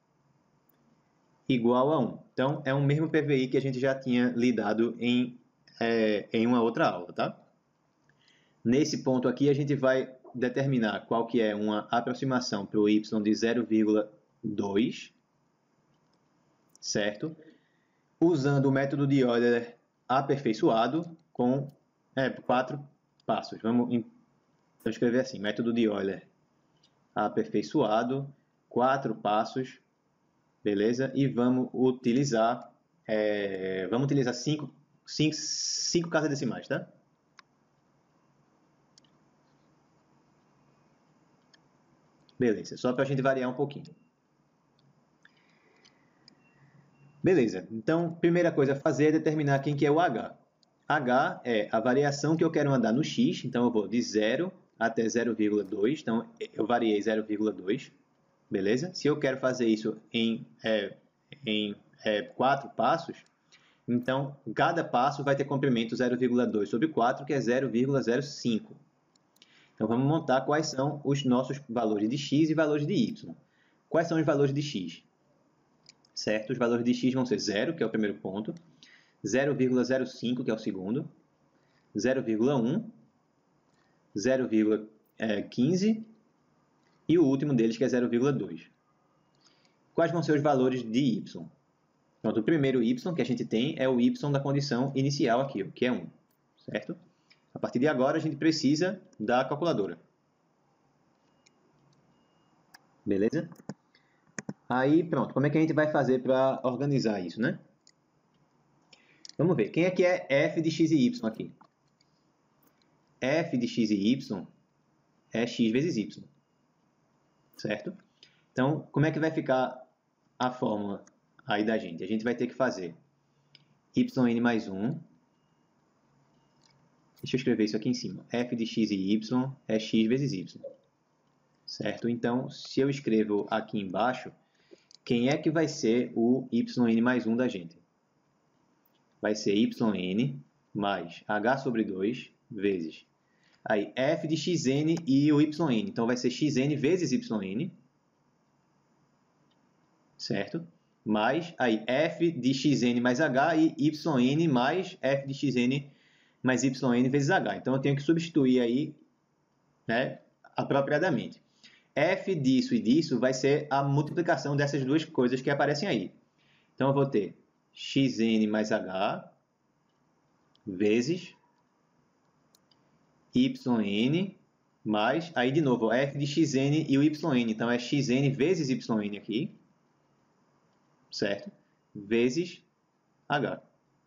igual a um. Então, é o mesmo P V I que a gente já tinha lidado em, é, em uma outra aula, tá? Nesse ponto aqui, a gente vai determinar qual que é uma aproximação para o y de zero vírgula dois, certo? Usando o método de Euler aperfeiçoado com é, quatro passos. Vamos então, escrever assim, método de Euler aperfeiçoado, quatro passos, beleza? E vamos utilizar, é, vamos utilizar cinco, cinco, cinco casas decimais, tá? Beleza, só para a gente variar um pouquinho. Beleza, então, primeira coisa a fazer é determinar quem que é o H. H é a variação que eu quero andar no X, então eu vou de zero até zero vírgula dois, então eu variei zero vírgula dois, beleza? Se eu quero fazer isso em, é, em é, quatro passos, então cada passo vai ter comprimento zero vírgula dois sobre quatro, que é zero vírgula zero cinco. Então vamos montar quais são os nossos valores de x e valores de y. Quais são os valores de x? Certo? Os valores de x vão ser zero, que é o primeiro ponto, zero vírgula zero cinco, que é o segundo, zero vírgula um, zero vírgula quinze e o último deles, que é zero vírgula dois. Quais vão ser os valores de y? Pronto, o primeiro y que a gente tem é o y da condição inicial aqui, que é um, certo? A partir de agora, a gente precisa da calculadora. Beleza? Aí, pronto, como é que a gente vai fazer para organizar isso, né? Vamos ver, quem é que é f de x e y aqui? F de x e y é x vezes y, certo? Então, como é que vai ficar a fórmula aí da gente? A gente vai ter que fazer yn mais um. Deixa eu escrever isso aqui em cima. F de x e y é x vezes y, certo? Então, se eu escrevo aqui embaixo, quem é que vai ser o yn mais um da gente? Vai ser yn mais h sobre dois vezes aí f de xn e o yn. Então, vai ser xn vezes yn, certo? Mais aí f de xn mais h e yn mais f de xn mais yn vezes h. Então, eu tenho que substituir aí, né, apropriadamente. F disso e disso vai ser a multiplicação dessas duas coisas que aparecem aí. Então, eu vou ter xn mais h vezes yn mais, aí de novo, f de xn e o yn. Então, é xn vezes yn aqui, certo? Vezes h.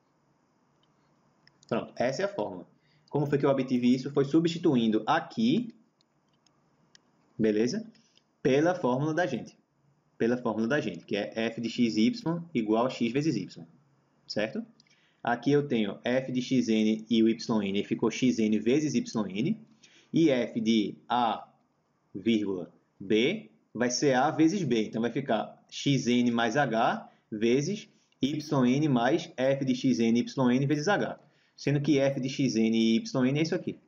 Pronto, essa é a fórmula. Como foi que eu obtive isso? Foi substituindo aqui, beleza? Pela fórmula da gente. Pela fórmula da gente, que é f de xy igual a x vezes y, certo? Aqui eu tenho f de xn e o yn, ficou xn vezes yn. E f de a, vírgula, b vai ser a vezes b. Então, vai ficar xn mais h vezes yn mais f de xn e yn vezes h. Sendo que f de xn e yn é isso aqui.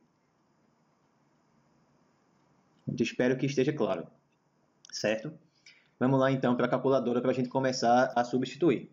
Eu espero que esteja claro. Certo? Vamos lá, então, para a calculadora para a gente começar a substituir.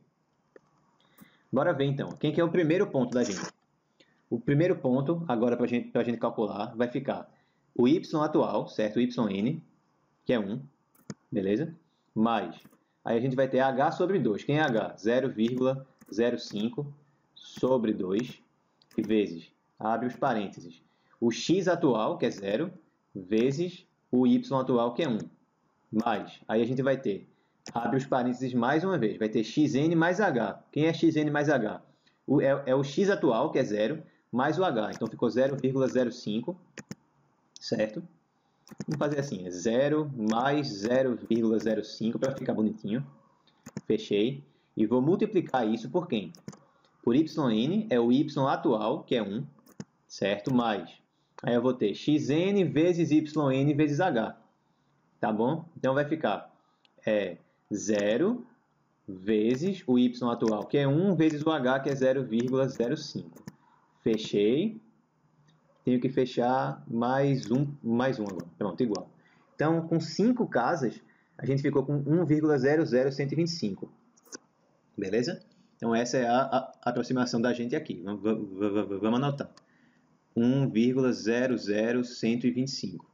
Bora ver, então. Quem que é o primeiro ponto da gente? O primeiro ponto, agora, para gente, a gente calcular, vai ficar o y atual, certo? O yn, que é um, beleza? Mais, aí a gente vai ter h sobre dois. Quem é h? zero vírgula zero cinco sobre dois, vezes, abre os parênteses, o x atual, que é zero, vezes o y atual, que é um. Mais, aí a gente vai ter, abre os parênteses mais uma vez, vai ter xn mais h. Quem é xn mais h? O, é, é o x atual, que é zero, mais o h. Então, ficou zero vírgula zero cinco, certo? Vamos fazer assim, zero mais zero vírgula zero cinco para ficar bonitinho. Fechei. E vou multiplicar isso por quem? Por yn, é o y atual, que é um, certo? Mais, aí eu vou ter xn vezes yn vezes h. Tá bom? Então, vai ficar é, zero vezes o y atual, que é um, vezes o h, que é zero vírgula zero cinco. Fechei. Tenho que fechar mais um, mais um agora. Pronto, igual. Então, com cinco casas, a gente ficou com um vírgula zero zero um vinte e cinco. Beleza? Então, essa é a, a aproximação da gente aqui. Vamos, vamos, vamos anotar. um vírgula zero zero um vinte e cinco.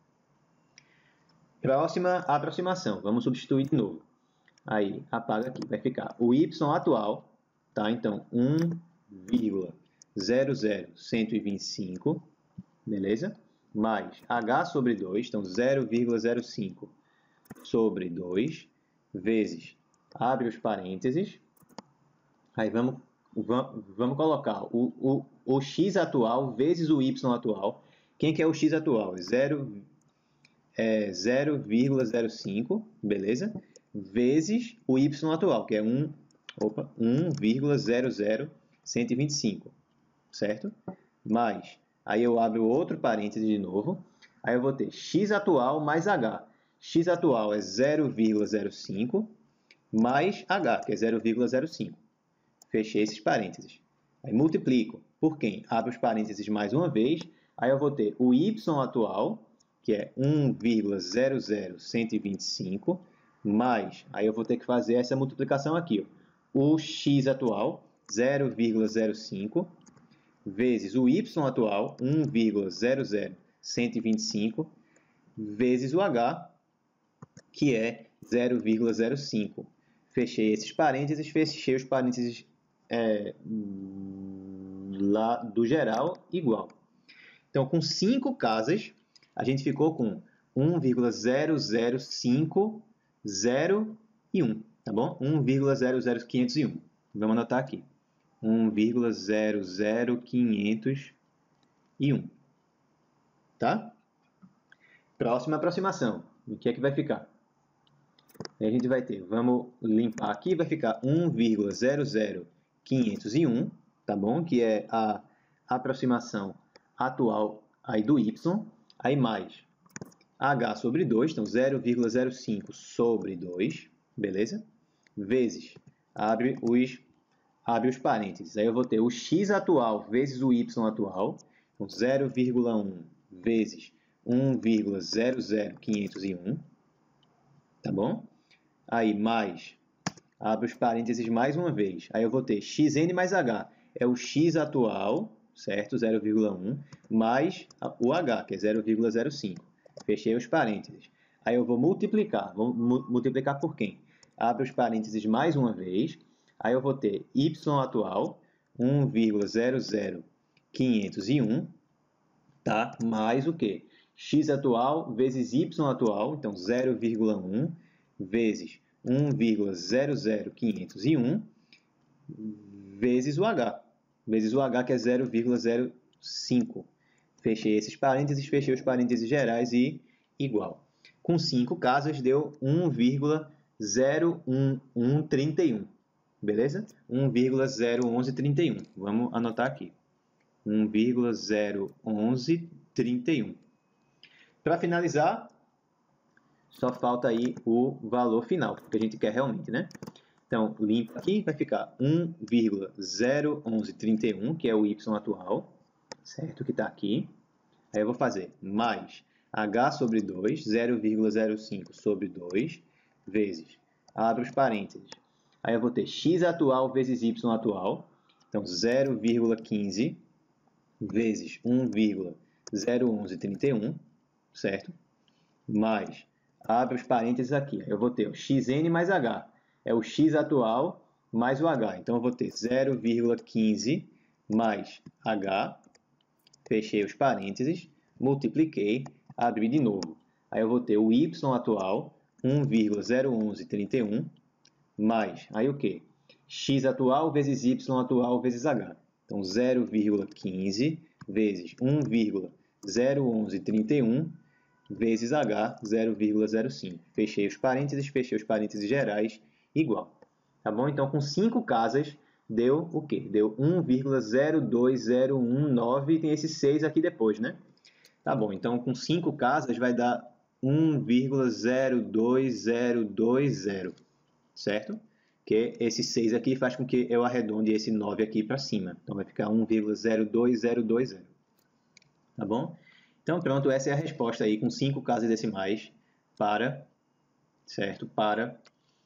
Próxima aproximação. Vamos substituir de novo. Aí, apaga aqui. Vai ficar o y atual, tá? Então, um vírgula zero zero um vinte e cinco, beleza? Mais h sobre dois, então zero vírgula zero cinco sobre dois, vezes, abre os parênteses. Aí, vamos, vamos, vamos colocar o, o, o x atual vezes o y atual. Quem que é o x atual? Zero É zero vírgula zero cinco, beleza? Vezes o y atual, que é um vírgula zero zero um vinte e cinco, certo? Mais, aí eu abro outro parêntese de novo, aí eu vou ter x atual mais h. X atual é zero vírgula zero cinco mais h, que é zero vírgula zero cinco. Fechei esses parênteses. Aí multiplico por quem? Abro os parênteses mais uma vez, aí eu vou ter o y atual, que é um vírgula zero zero um vinte e cinco, mais, aí eu vou ter que fazer essa multiplicação aqui, ó, o x atual, zero vírgula zero cinco, vezes o y atual, um vírgula zero zero um vinte e cinco, vezes o h, que é zero vírgula zero cinco. Fechei esses parênteses, fechei os parênteses é, lá do geral igual. Então, com cinco casas, a gente ficou com um vírgula zero zero cinco zero e um, tá bom? um vírgula zero zero quinhentos e um. Vamos anotar aqui. um vírgula zero zero quinhentos e um. Tá? Próxima aproximação. O que é que vai ficar? Aí a gente vai ter, vamos limpar aqui, vai ficar um vírgula zero zero quinhentos e um, tá bom? Que é a aproximação atual aí do y. Aí mais h sobre dois, então zero vírgula zero cinco sobre dois, beleza? Vezes, abre os, abre os parênteses. Aí eu vou ter o x atual vezes o y atual, então zero vírgula um vezes um vírgula zero zero quinhentos e um, tá bom? Aí mais, abre os parênteses mais uma vez. Aí eu vou ter xn mais h, é o x atual, certo? zero vírgula um, mais o h, que é zero vírgula zero cinco. Fechei os parênteses. Aí eu vou multiplicar. Vou multiplicar por quem? Abre os parênteses mais uma vez. Aí eu vou ter y atual, um vírgula zero zero quinhentos e um, tá? Mais o quê? X atual vezes y atual, então zero vírgula um vezes um vírgula zero zero quinhentos e um vezes o h. Vezes o h, que é zero vírgula zero cinco. Fechei esses parênteses, fechei os parênteses gerais e igual. Com cinco casas deu um vírgula zero um um três um. beleza? um vírgula zero um um três um. Vamos anotar aqui. um vírgula zero um um três um. Para finalizar, só falta aí o valor final, que a gente quer realmente, né? Então, limpa aqui, vai ficar um vírgula zero um um três um, que é o y atual, certo? Que está aqui. Aí eu vou fazer mais h sobre dois, zero vírgula zero cinco sobre dois, vezes, abre os parênteses. Aí eu vou ter x atual vezes y atual, então zero vírgula quinze vezes um vírgula zero um um três um, certo? Mais, abre os parênteses aqui, eu vou ter o xn mais h, é o x atual mais o h, então eu vou ter zero vírgula quinze mais h, fechei os parênteses, multipliquei, abri de novo. Aí eu vou ter o y atual, um vírgula zero um um três um, mais, aí o quê? X atual vezes y atual vezes h. Então, zero vírgula quinze vezes um vírgula zero um um três um vezes h, zero vírgula zero cinco. Fechei os parênteses, fechei os parênteses gerais, igual. Tá bom? Então, com cinco casas, deu o quê? Deu um vírgula zero dois zero um nove, e tem esse seis aqui depois, né? Tá bom, então com cinco casas vai dar um vírgula zero dois zero dois zero, certo? Que esse seis aqui faz com que eu arredonde esse nove aqui para cima. Então vai ficar um vírgula zero dois zero dois zero. Tá bom? Então pronto, essa é a resposta aí com cinco casas decimais para, certo? Para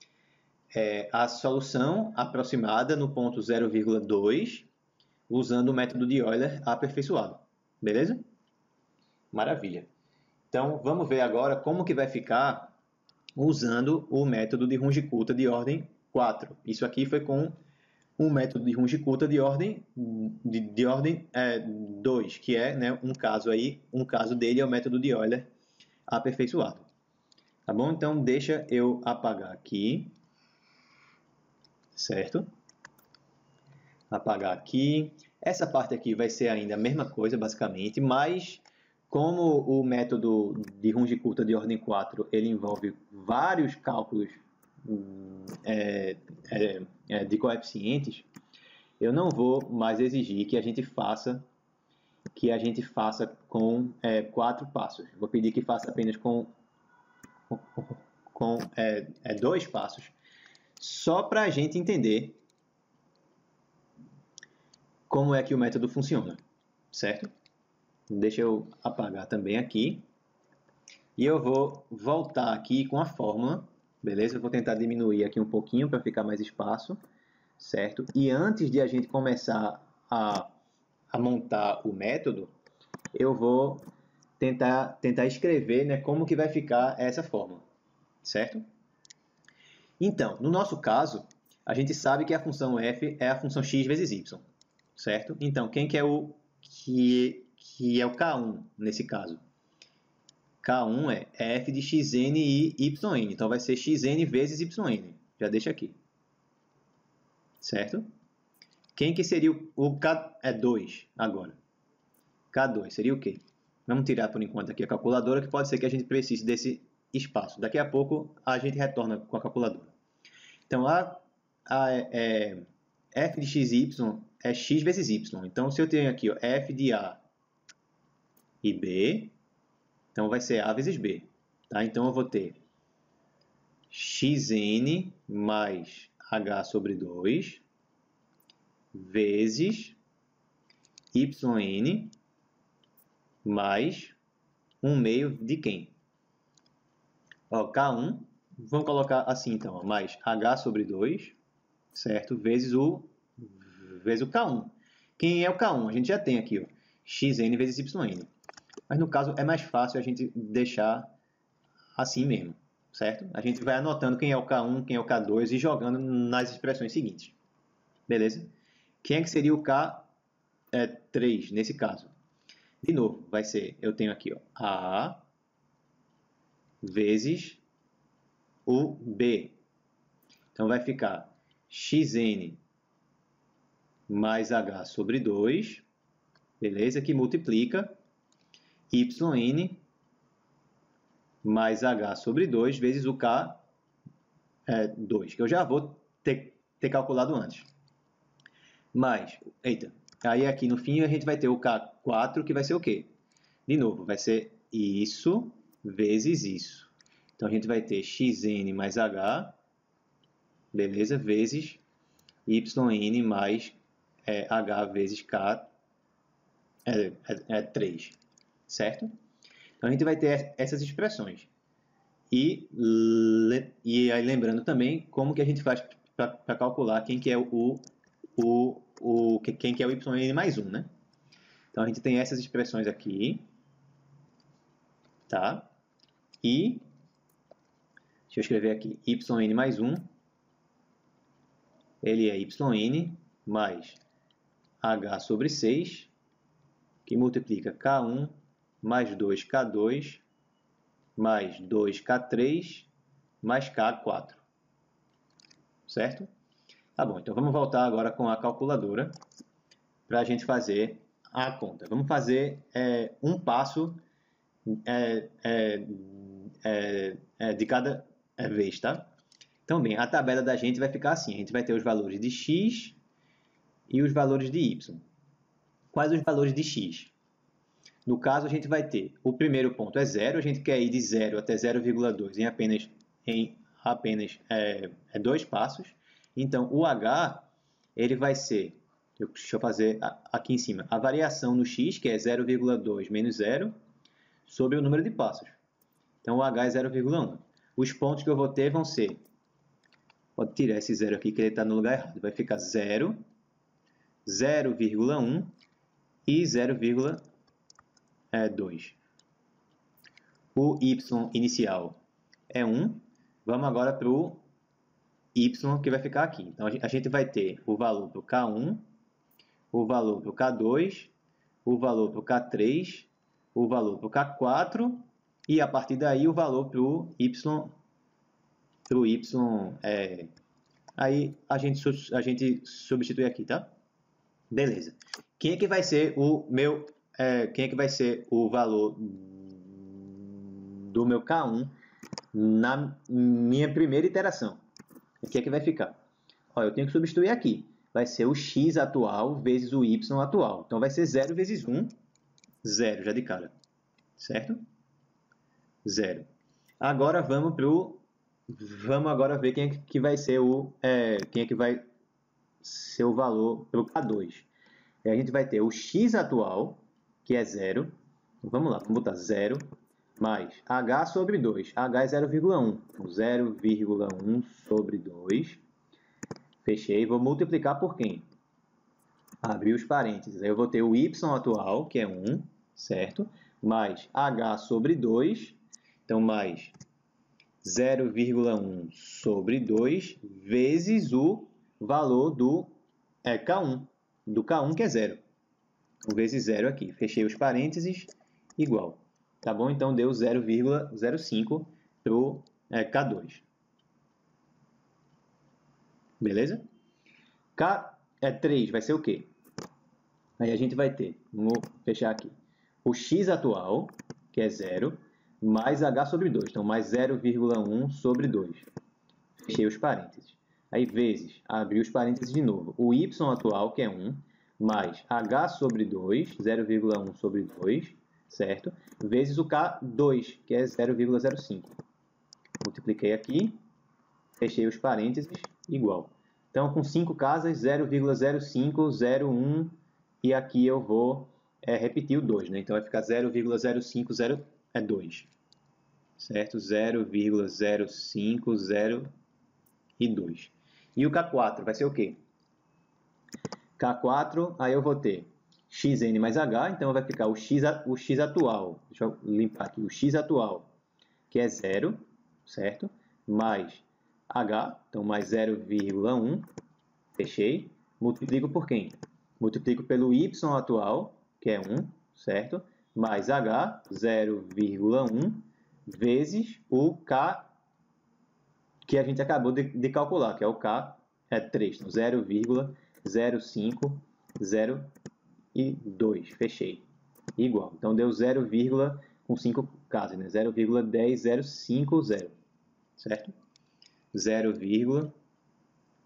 é, a solução aproximada no ponto zero vírgula dois usando o método de Euler aperfeiçoado. Beleza? Maravilha. Então, vamos ver agora como que vai ficar usando o método de Runge-Kutta de ordem quatro. Isso aqui foi com o método de Runge-Kutta de ordem, de, de ordem é, dois, que é, né, um caso aí, um caso dele é o método de Euler aperfeiçoado. Tá bom? Então, deixa eu apagar aqui, certo? Apagar aqui. Essa parte aqui vai ser ainda a mesma coisa, basicamente, mas como o método de Runge-Kutta de ordem quatro ele envolve vários cálculos é, é, é, de coeficientes, eu não vou mais exigir que a gente faça que a gente faça com é, quatro passos. Vou pedir que faça apenas com, com, com é, é, dois passos, só para a gente entender como é que o método funciona, certo? Deixa eu apagar também aqui. E eu vou voltar aqui com a fórmula, beleza? Eu vou tentar diminuir aqui um pouquinho para ficar mais espaço, certo? E antes de a gente começar a, a montar o método, eu vou tentar, tentar escrever, né, como que vai ficar essa fórmula, certo? Então, no nosso caso, a gente sabe que a função f é a função x vezes y, certo? Então, quem que é o... que que é o K um nesse caso. K um é f de xn e yn, então vai ser xn vezes yn. Já deixa aqui. Certo? Quem que seria o, o K é dois agora? K dois seria o quê? Vamos tirar por enquanto aqui a calculadora, que pode ser que a gente precise desse espaço. Daqui a pouco a gente retorna com a calculadora. Então, a, a é, f de xy é x vezes y. Então, se eu tenho aqui ó, f de a e b, então vai ser a vezes b. Tá? Então eu vou ter xn mais h sobre dois vezes yn mais um meio de quem? Ó, K um, vamos colocar assim então, ó, mais h sobre dois, certo? Vezes o, vezes o K um. Quem é o K um? A gente já tem aqui, ó, xn vezes yn. Mas no caso é mais fácil a gente deixar assim mesmo, certo? A gente vai anotando quem é o K um, quem é o K dois e jogando nas expressões seguintes. Beleza? Quem é que seria o K três nesse caso? De novo, vai ser, eu tenho aqui ó, A vezes o B. Então vai ficar xn mais h sobre dois, beleza? Que multiplica yn mais h sobre dois vezes o K dois, que eu já vou ter ter calculado antes. Mas, eita, aí aqui no fim a gente vai ter o K quatro, que vai ser o quê? De novo, vai ser isso vezes isso. Então, a gente vai ter xn mais h, beleza? Vezes yn mais é, h vezes k, é, é, é três, certo? Então, a gente vai ter essas expressões. E, e aí, lembrando também como que a gente faz para calcular quem que é o, o, o, quem que é o yn mais um, né? Então, a gente tem essas expressões aqui, tá? E, deixa eu escrever aqui, yn mais um, ele é yn mais h sobre seis, que multiplica k um mais dois k dois mais dois k três mais k quatro, certo? Tá bom, então vamos voltar agora com a calculadora para a gente fazer a conta. Vamos fazer é, um passo é, é, é, é, de cada vez, tá? Então, bem, a tabela da gente vai ficar assim. A gente vai ter os valores de x e os valores de y. Quais os valores de x? No caso, a gente vai ter, o primeiro ponto é zero, a gente quer ir de zero até zero vírgula dois em apenas, em apenas é, é dois passos. Então, o h, ele vai ser, deixa eu fazer aqui em cima, a variação no x, que é zero vírgula dois menos zero, sobre o número de passos. Então, o h é zero vírgula um. Os pontos que eu vou ter vão ser, pode tirar esse zero aqui, que ele está no lugar errado, vai ficar zero, zero vírgula um e zero vírgula dois. O y inicial é um. Vamos agora para o y que vai ficar aqui. Então, a gente vai ter o valor para o k um, o valor para o k dois, o valor para o k três, o valor para o k quatro e, a partir daí, o valor para o y, para o y é, aí a gente, a gente substitui aqui, tá? Beleza. Quem é que vai ser o meu... É, quem é que vai ser o valor do meu k um na minha primeira iteração? O que é que vai ficar? Ó, eu tenho que substituir aqui. Vai ser o x atual vezes o y atual. Então, vai ser zero vezes um, zero já de cara. Certo? Zero. Agora, vamos para o... Vamos agora ver quem é que vai ser o... É, quem é que vai ser o valor pelo k dois. E a gente vai ter o x atual, que é zero. Então, vamos lá, vamos botar zero mais h sobre dois. H é zero vírgula um. Então, zero vírgula um sobre dois. Fechei. Vou multiplicar por quem? Abrir os parênteses. Aí eu vou ter o y atual, que é um, certo? Mais h sobre dois. Então, mais zero vírgula um sobre dois vezes o valor do é, k um. Do k um, que é zero. Vezes zero aqui. Fechei os parênteses, igual. Tá bom? Então, deu zero vírgula zero cinco para o é, k dois. Beleza? k três vai ser o quê? Aí a gente vai ter, vamos fechar aqui, o x atual, que é zero, mais h sobre dois. Então, mais zero vírgula um sobre dois. Fechei os parênteses. Aí, vezes, abri os parênteses de novo. O y atual, que é um, mais h sobre dois, zero vírgula um sobre dois, certo? Vezes o k dois, que é zero vírgula zero cinco. Multipliquei aqui, fechei os parênteses, igual. Então, com cinco casas, zero vírgula zero cinco, zero vírgula um, e aqui eu vou é, repetir o dois, né? Então, vai ficar zero vírgula zero cinco zero dois, certo? zero vírgula zero cinco zero e dois. E o k quatro vai ser o quê? k quatro, aí eu vou ter xn mais h, então vai ficar o x, o x atual, deixa eu limpar aqui, o x atual, que é zero, certo? Mais h, então mais zero vírgula um, fechei, multiplico por quem? Multiplico pelo y atual, que é um, certo? Mais h, zero vírgula um, vezes o k que a gente acabou de, de calcular, que é o k, é três, então zero vírgula zero cinco zero e dois, fechei, igual. Então, deu zero, com cinco casas, né? zero vírgula dez zero cinco zero, certo? zero vírgula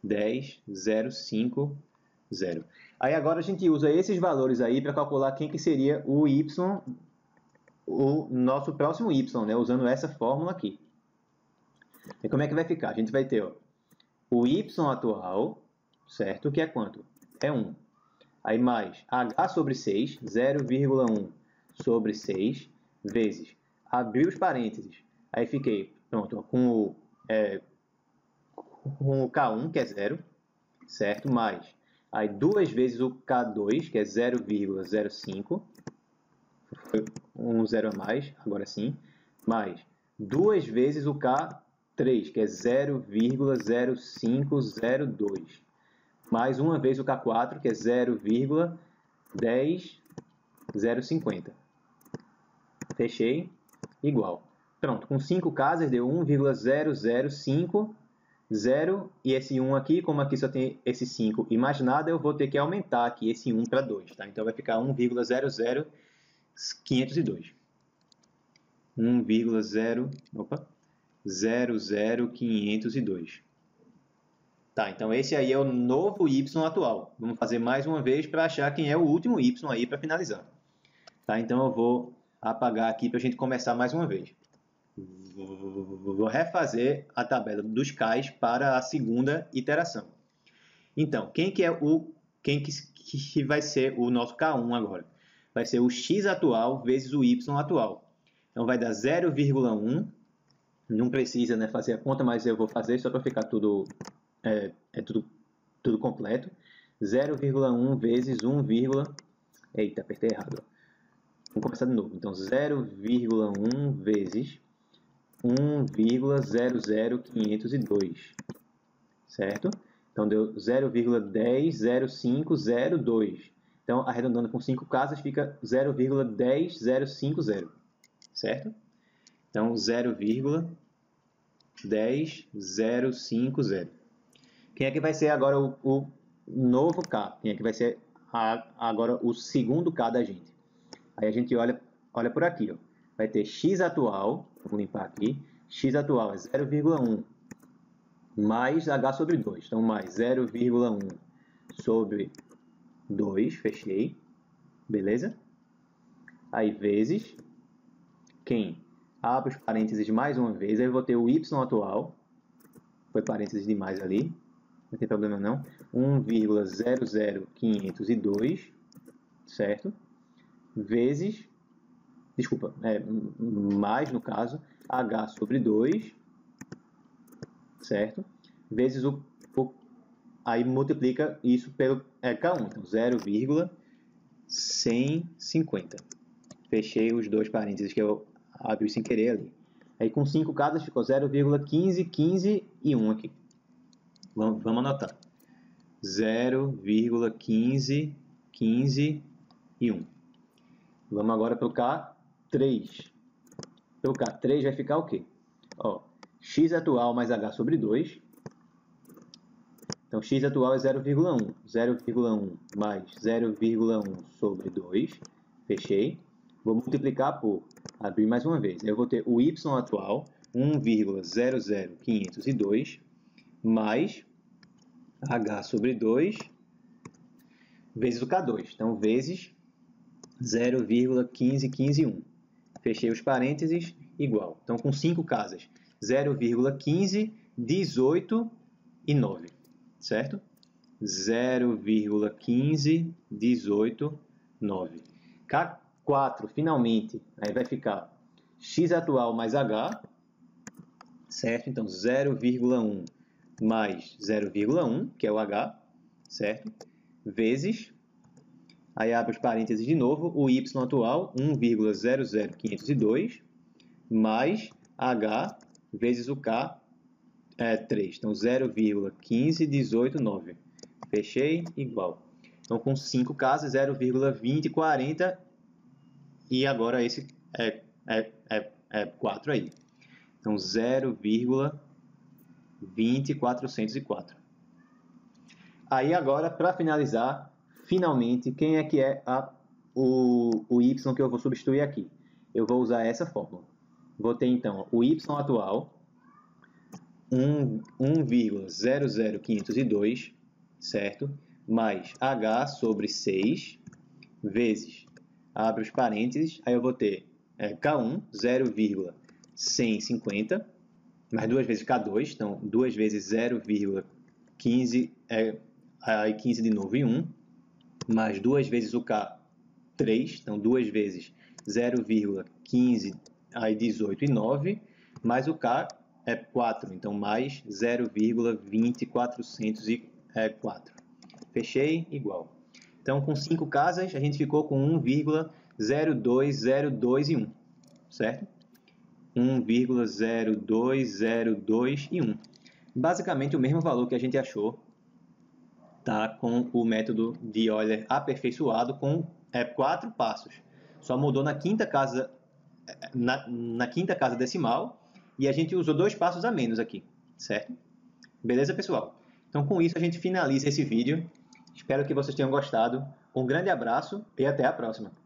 dez, zero, cinco, zero. Aí agora a gente usa esses valores aí para calcular quem que seria o y, o nosso próximo y, né? Usando essa fórmula aqui. E como é que vai ficar? A gente vai ter ó, o y atual, certo? Que é quanto? É um. Aí mais h sobre seis, zero vírgula um sobre seis, vezes, abrir os parênteses. Aí fiquei, pronto, com o, é, com o K um, que é zero, certo? Mais, aí duas vezes o K dois, que é zero vírgula zero cinco, foi um zero a mais, agora sim, mais duas vezes o K três, que é zero vírgula zero cinco zero dois, mais uma vez o K quatro, que é zero vírgula dez zero cinquenta. Fechei, igual. Pronto, com cinco casas deu um vírgula zero zero cinco zero, e esse um aqui, como aqui só tem esse cinco e mais nada, eu vou ter que aumentar aqui esse um para dois, tá? Então vai ficar um vírgula zero zero quinhentos e dois. um vírgula zero zero quinhentos e dois. Tá, então esse aí é o novo y atual. Vamos fazer mais uma vez para achar quem é o último y aí para finalizar. Tá, então eu vou apagar aqui para a gente começar mais uma vez. Vou refazer a tabela dos K's para a segunda iteração. Então, quem que é o quem que, que vai ser o nosso K um agora? Vai ser o x atual vezes o y atual. Então vai dar zero vírgula um. Não precisa, né, fazer a conta, mas eu vou fazer só para ficar tudo é, é tudo tudo completo. zero vírgula um vezes um, eita, apertei errado. Vamos começar de novo. Então zero vírgula um vezes um vírgula zero zero quinhentos e dois, certo? Então deu zero vírgula dez zero cinco zero dois. Então arredondando com cinco casas fica zero vírgula dez zero cinco zero, certo? Então zero vírgula dez zero cinco zero. Quem é que vai ser agora o, o novo K? Quem é que vai ser a, agora o segundo K da gente? Aí a gente olha, olha por aqui, ó. Vai ter x atual, vou limpar aqui, x atual é zero vírgula um mais h sobre dois. Então, mais zero vírgula um sobre dois, fechei, beleza? Aí, vezes, quem? Abre os parênteses mais uma vez, aí eu vou ter o y atual, foi parênteses demais ali, não tem problema não, um vírgula zero zero quinhentos e dois, certo? Vezes, desculpa, é, mais no caso, h sobre dois, certo? Vezes o, o aí multiplica isso pelo é, K um, então zero vírgula cento e cinquenta. Fechei os dois parênteses que eu abri sem querer ali. Aí com cinco casas ficou zero vírgula quinze, quinze e um aqui. Vamos, vamos anotar. zero vírgula quinze, quinze e um. Vamos agora para o K três. Para o K três vai ficar o quê? Ó, x atual mais h sobre dois. Então, x atual é zero vírgula um. zero vírgula um mais zero vírgula um sobre dois. Fechei. Vou multiplicar por, abrir mais uma vez. Eu vou ter o y atual, um vírgula zero zero quinhentos e dois, mais h sobre dois, vezes o K dois. Então, vezes zero vírgula quinze, quinze e um. Fechei os parênteses, igual. Então, com cinco casas, zero vírgula quinze, dezoito e nove, certo? zero vírgula quinze, dezoito, nove. K quatro, finalmente, aí vai ficar x atual mais h, certo? Então, zero vírgula um mais zero vírgula um, que é o h, certo? Vezes, aí abre os parênteses de novo, o y atual, um vírgula zero zero quinhentos e dois, mais h vezes o k, é, três. Então, zero vírgula quinze, dezoito, nove. Fechei, igual. Então, com cinco casas, zero vírgula vinte, quarenta, e agora esse é, é, é, é quatro aí. Então, zero vírgula vinte, quatrocentos e quatro. Aí, agora, para finalizar, finalmente, quem é que é a, o, o y que eu vou substituir aqui? Eu vou usar essa fórmula. Vou ter, então, o y atual um vírgula zero zero quinhentos e dois, certo? Mais H sobre seis vezes, abre os parênteses, aí eu vou ter é, K um, zero vírgula cento e cinquenta, mais duas vezes K dois, então duas vezes zero vírgula quinze, é, aí quinze de novo e um, mais duas vezes o K três, então duas vezes zero vírgula quinze, aí dezoito e nove, mais o K é quatro, então mais zero vírgula vinte quatrocentos e quatro. Fechei, igual. Então, com cinco casas, a gente ficou com um vírgula zero dois zero dois e um, certo? um vírgula zero dois zero dois e um. Basicamente, o mesmo valor que a gente achou, tá, com o método de Euler aperfeiçoado com é, quatro passos. Só mudou na quinta casa, na, na quinta casa decimal, e a gente usou dois passos a menos aqui, certo? Beleza, pessoal? Então, com isso, a gente finaliza esse vídeo. Espero que vocês tenham gostado. Um grande abraço e até a próxima.